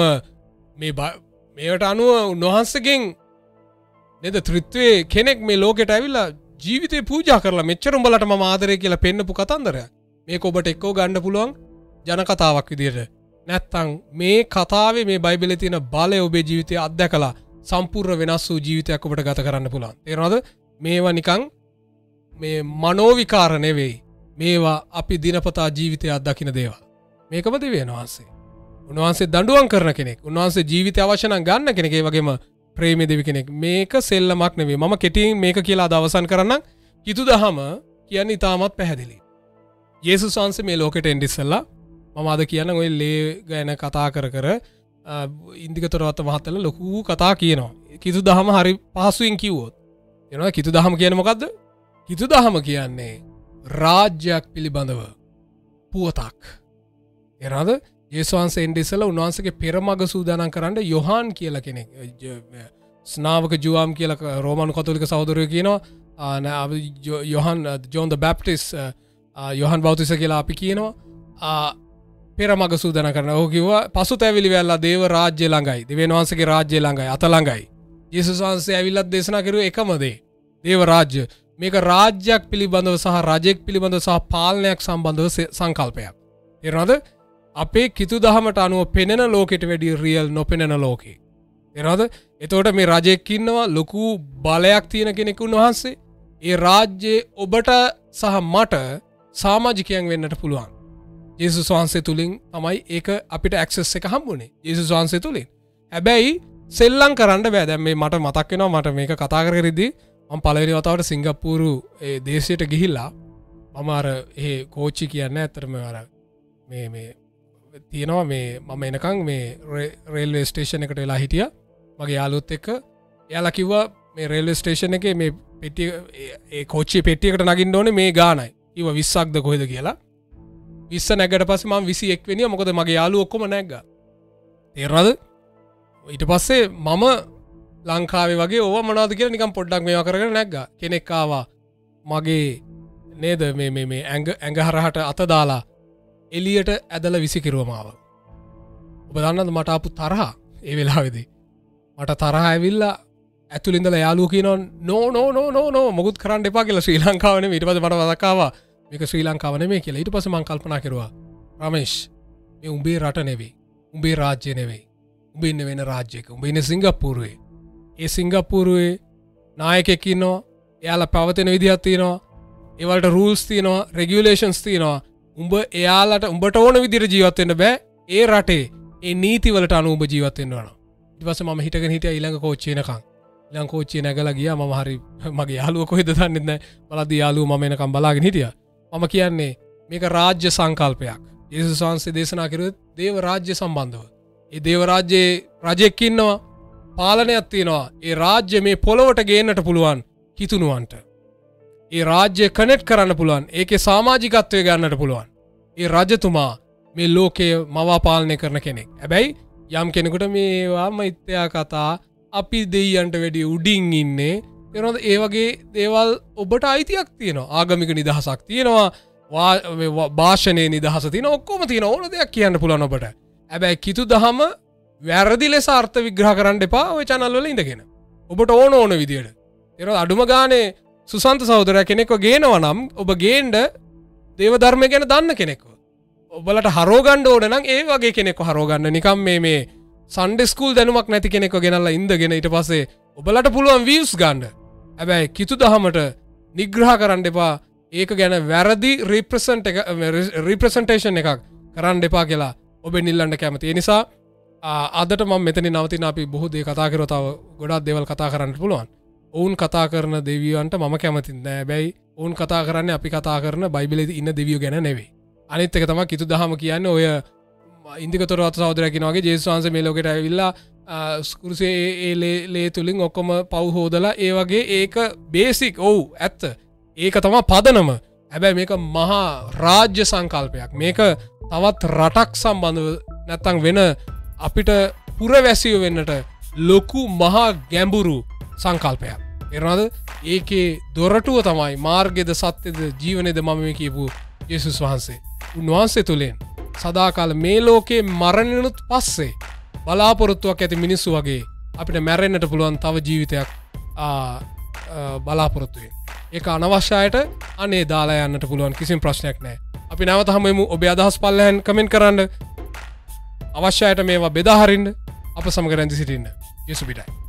මේවට අනුව උන්වහන්සේගෙන් නේද ත්‍රිත්වයේ කෙනෙක් මේ ලෝකෙට ඇවිල්ලා ජීවිතේ පූජා කරලා මෙච්චර උඹලට මම ආදරය කියලා පෙන්නපු කතන්දරයක් මේක ඔබට එක්කව ගන්න පුළුවන් ජන කතාවක් විදියට නැත්තං මේ කතාවේ මේ බයිබලේ තියෙන බලය ඔබේ ජීවිතය අත්දැකලා සම්පූර්ණ වෙනස් වූ ජීවිතයක් ඔබට ගත කරන්න පුළුවන්. තේරෙනවද? මේවා නිකන් මේ මනෝවිකාර නෙවෙයි. මේවා අපි දිනපතා ජීවිතය අත්දකින දේවල්. මේකම දෙවියන් වහන්සේ. උන්වහන්සේ දඬුවම් කරන කෙනෙක්. උන්වහන්සේ ජීවිතය අවශ්‍ය නම් ගන්න කෙනෙක්. ඒ වගේම ප්‍රේමී දෙවි කෙනෙක්. මේක සෙල්ලමක් නෙවෙයි. මම කෙටියෙන් මේක කියලා අද අවසන් කරන්නම්. කිතුදහම කියන්නේ ඊටමත් පැහැදිලි. යේසුස් වහන්සේ මේ ලෝකෙට එන්න ඉස්සෙල්ලා මම අද කියන්න ඔය ලේ ගැන කතා කර ඉන්දිකතොරවත්ත මහත්තයලා ලොකු කතා කියනවා. කිතුදහම හරි පහසුවෙන් කිව්වොත්. එනවා කිතුදහම කියන්නේ මොකද්ද? කිතුදහම කියන්නේ රාජ්‍යයක් පිළිබඳව පුවතක්. එනවාද? යේසුස් වහන්සේ එන්න ඉස්සෙල්ලා උන්වහන්සේගේ පෙරමග සූදානම් කරන්න යොහාන් කියලා කෙනෙක් ස්නාවක ජුවාම් කියලා රෝමානු කතෝලික සහෝදරයෝ කියනවා. යොහන් ජෝන් ද බැප්ටිස්ට් යොහන් බෞතිස්ස කියලා අපි කියනවා. පෙරමග සූදානම් කරන. ඔහු කිව්වා පසුතැවිලි වෙලා දේව රාජ්‍ය ළඟයි. දෙවියන් වහන්සේගේ රාජ්‍ය ළඟයි, අත ළඟයි. යේසුස් වහන්සේ ඇවිල්ලා දේශනා කරුවේ එකම දේ. දේව රාජ්‍ය. මේක රාජ්‍යයක් පිළිබඳව සහ රජෙක් පිළිබඳව සහ පාලනයක් සම්බන්ධව සංකල්පයක්. තේරෙනවද? අපේ කිතුදහමට අනුව පෙනෙන ලෝකෙට වැඩිය රියල් නොපෙනෙන ලෝකේ. තේරෙනවද? එතකොට මේ රජෙක් ඉන්නවා, ලොකු බලයක් තියෙන කෙනෙක් උන්වහන්සේ. ඒ රාජ්‍යයේ ඔබට සහ මට සමාජිකයන් වෙන්නට පුළුවන්. යේසුස් වහන්සේ තුලින් තමයි ඒක අපිට ඇක්සස් එක හම්බුනේ. යේසුස් වහන්සේ තුලින්. හැබැයි සෙල්ලම් කරන්න බෑ. දැන් මේ මට මතක් වෙනවා මට මේක කතා කරකරද්දී මම පළවෙනි වතාවට සිංගප්පූරු ඒ දේශයට ගිහිල්ලා මම අර ඒ කෝච්චි කියන්නේ ඇත්තටම අර මේ තියෙනවා මේ මම එනකන් මේ රේල්වේ ස්ටේෂන් එකට වෙලා හිටියා. මගේ යාළුවොත් එක්ක එයාලා කිව්වා මේ රේල්වේ ස්ටේෂන් එකේ මේ පෙට්ටිය ඒ කෝච්චියේ පෙට්ටියකට නගින්න ඕනේ මේ ගානයි. කිව්වා 20ක්ද කොහෙද කියලා. 20 නැග්ගට පස්සේ මම 21 වෙනියා. මොකද මගේ යාළුවෝ ඔක්කොම නැග්ගා. තේරෙනවද? ඊට පස්සේ මම ලංකාවේ වගේ ඕවා මොනවද කියලා නිකන් පොඩ්ඩක් මේවා කරගෙන නැග්ගා. කෙනෙක් ආවා මගේ නේද මේ ඇඟ හරහට අත දාලා එළියට ඇදලා විසිකිරුවා මාව. ඔබ දන්නවද මට ආපු තරහ ඒ වෙලාවේදී. මට තරහ ඇවිල්ලා ඇතුළේ ඉඳලා යාළුවෝ කියනවා නෝ මොකුත් කරන්න එපා කියලා ශ්‍රී ලංකාව නෙමෙයි. ඊට පස්සේ මට මතක් ආවා මේක ශ්‍රී ලංකාව නෙමෙයි කියලා. ඊට පස්සේ මම කල්පනා කරුවා රමේෂ් මේ උඹේ රට නෙවෙයි. උඹේ රාජ්‍ය නෙවෙයි. උඹ ඉන්නේ වෙන රාජ්‍යයක. උඹ ඉන්නේ සිංගප්පූරුවේ. ඒ සිංගප්පූරුවේ නායකයෙක් ඉන්නවා. එයාලා පවතින විදිහක් තියෙනවා. ඒ වලට රූල්ස් තියෙනවා, රෙගියුලේෂන්ස් තියෙනවා. උඹ එයාලට උඹට ඕන විදිහට ජීවත් වෙන්න බෑ. ඒ රටේ ඒ නීති වලට අනුව උඹ ජීවත් වෙන්න ඕන. ඊට පස්සේ මම හිටගෙන හිටියා ඊළඟ කෝච්චිය එනකන්. ඊළඟ කෝච්චිය නැගලා ගියා. මම හරි මගේ යාළුවා කොහෙද දන්නේ නැහැ. බලද්දි යාළුවා මම එනකන් බලාගෙන හිටියා. මම කියන්නේ මේක රාජ්‍ය සංකල්පයක්. යේසුස් වහන්සේ දේශනා කරුවේ දේව රාජ්‍ය සම්බන්ධව. ඒ දේව රාජ්‍යයේ රජෙක් ඉන්නවා, පාලනයක් තියෙනවා. ඒ රාජ්‍ය මේ පොළොවට ගේන්නට පුළුවන් කිතුණුවන්ට. ඒ රාජ්‍ය කනෙක්ට් කරන්න පුළුවන්. ඒකේ සමාජිකත්වය ගන්නට පුළුවන්. ඒ රජතුමා මේ ලෝකයේ මවා පාලනය කරන කෙනෙක්. හැබැයි යම් කෙනෙකුට මේවා මිත්‍යා කතා අපි දෙයියන්ට වැඩි උඩින් ඉන්නේ. එනවාද ඒ වගේ දේවල් ඔබට අයිතියක් තියෙනවා. ආගමික නිදහසක් තියෙනවා. භාෂණයේ නිදහස තියෙනවා. ඔක්කොම තියෙනවා. ඕන දෙයක් කියන්න පුළුවන් ඔබට. හැබැයි කිතුදහම වැරදි ලෙස අර්ථ විග්‍රහ කරන්න එපා ඔය channel වල ඉඳගෙන. ඔබට ඕන විදියට. එනවාද අඩුම ගානේ සුසන්ත සහෝදරයා කෙනෙක්ව ගේනවා නම් ඔබ ගේන්න දේව ධර්මය ගැන දන්න කෙනෙක්ව. ඔබලට හරව ගන්න ඕන නම් ඒ වගේ කෙනෙක්ව හරව ගන්න. නිකම් මේ සන්ඩේ ස්කූල් දැනුමක් නැති කෙනෙක්ව ගෙනල්ලා ඉඳගෙන ඊට පස්සේ ඔබලට පුළුවන් views ගන්න. හැබැයි කිතුදහමට නිග්‍රහ කරන්න එපා. ඒක ගැන වැරදි රිප්‍රසන්ටේෂන් එකක් කරන්න එපා කියලා ඔබෙන් ඉල්ලන්න කැමතියි. ඒ නිසා අදට මම මෙතනින් නවතින. අපි බොහෝ දේ කතා කරලා තව ගොඩක් දේවල් කතා කරන්න පුළුවන්. ඔවුන් කතා කරන දෙවියන්ට මම කැමති නෑ. හැබැයි ඔවුන් කතා කරන්නේ අපි කතා කරන බයිබලයේ ඉන්න දෙවියෝ ගැන නෙවෙයි. අනිත් එක තමයි කිතුදහම කියන්නේ ඔය ඉන්දිකතොරවත්ත සහෝදරයා කියනවා වගේ ජේසුස් වහන්සේ මේ ලෝකෙට ඇවිල්ලා කුරුසේ ඒ ලේ තුලින් ඔක්කොම පව් හොදලා ඒ වගේ ඒක බේසික්. ඔව් ඇත්ත. ඒක තමයි පදනම. හැබැයි මේක මහා රාජ්‍ය සංකල්පයක්. මේක තවත් රටක් සම්බන්ධව නැත්තම් වෙන අපිට පුරවැසියෝ වෙන්නට ලොකු මහා ගැඹුරු සංකල්පයක්. එරනද ඒකේ දොරටුව තමයි මාර්ගයද සත්‍යද ජීවනයේද මම මේ කියපු යේසුස් වහන්සේ. උන්වහන්සේ තුලින් සදාකාල මේ ලෝකේ මරණිනුත් පස්සේ බලාපොරොත්තුවක් ඇති මිනිස්සු වගේ අපිට මැරෙන්නට පුළුවන් තව ජීවිතයක් බලාපොරොත්තු වෙන්න. ඒක අනවශ්‍යයට අනේ දාලා යන්නට පුළුවන් කිසිම ප්‍රශ්නයක් නැහැ. අපි නැවත හමුවෙමු. ඔබේ අදහස් පල්ලෙහාන් කමෙන්ට් කරන්න. අවශ්‍යයට මේවා බෙදාහරින්න අප සමග රැඳි සිටින්න. යසුබිටයි.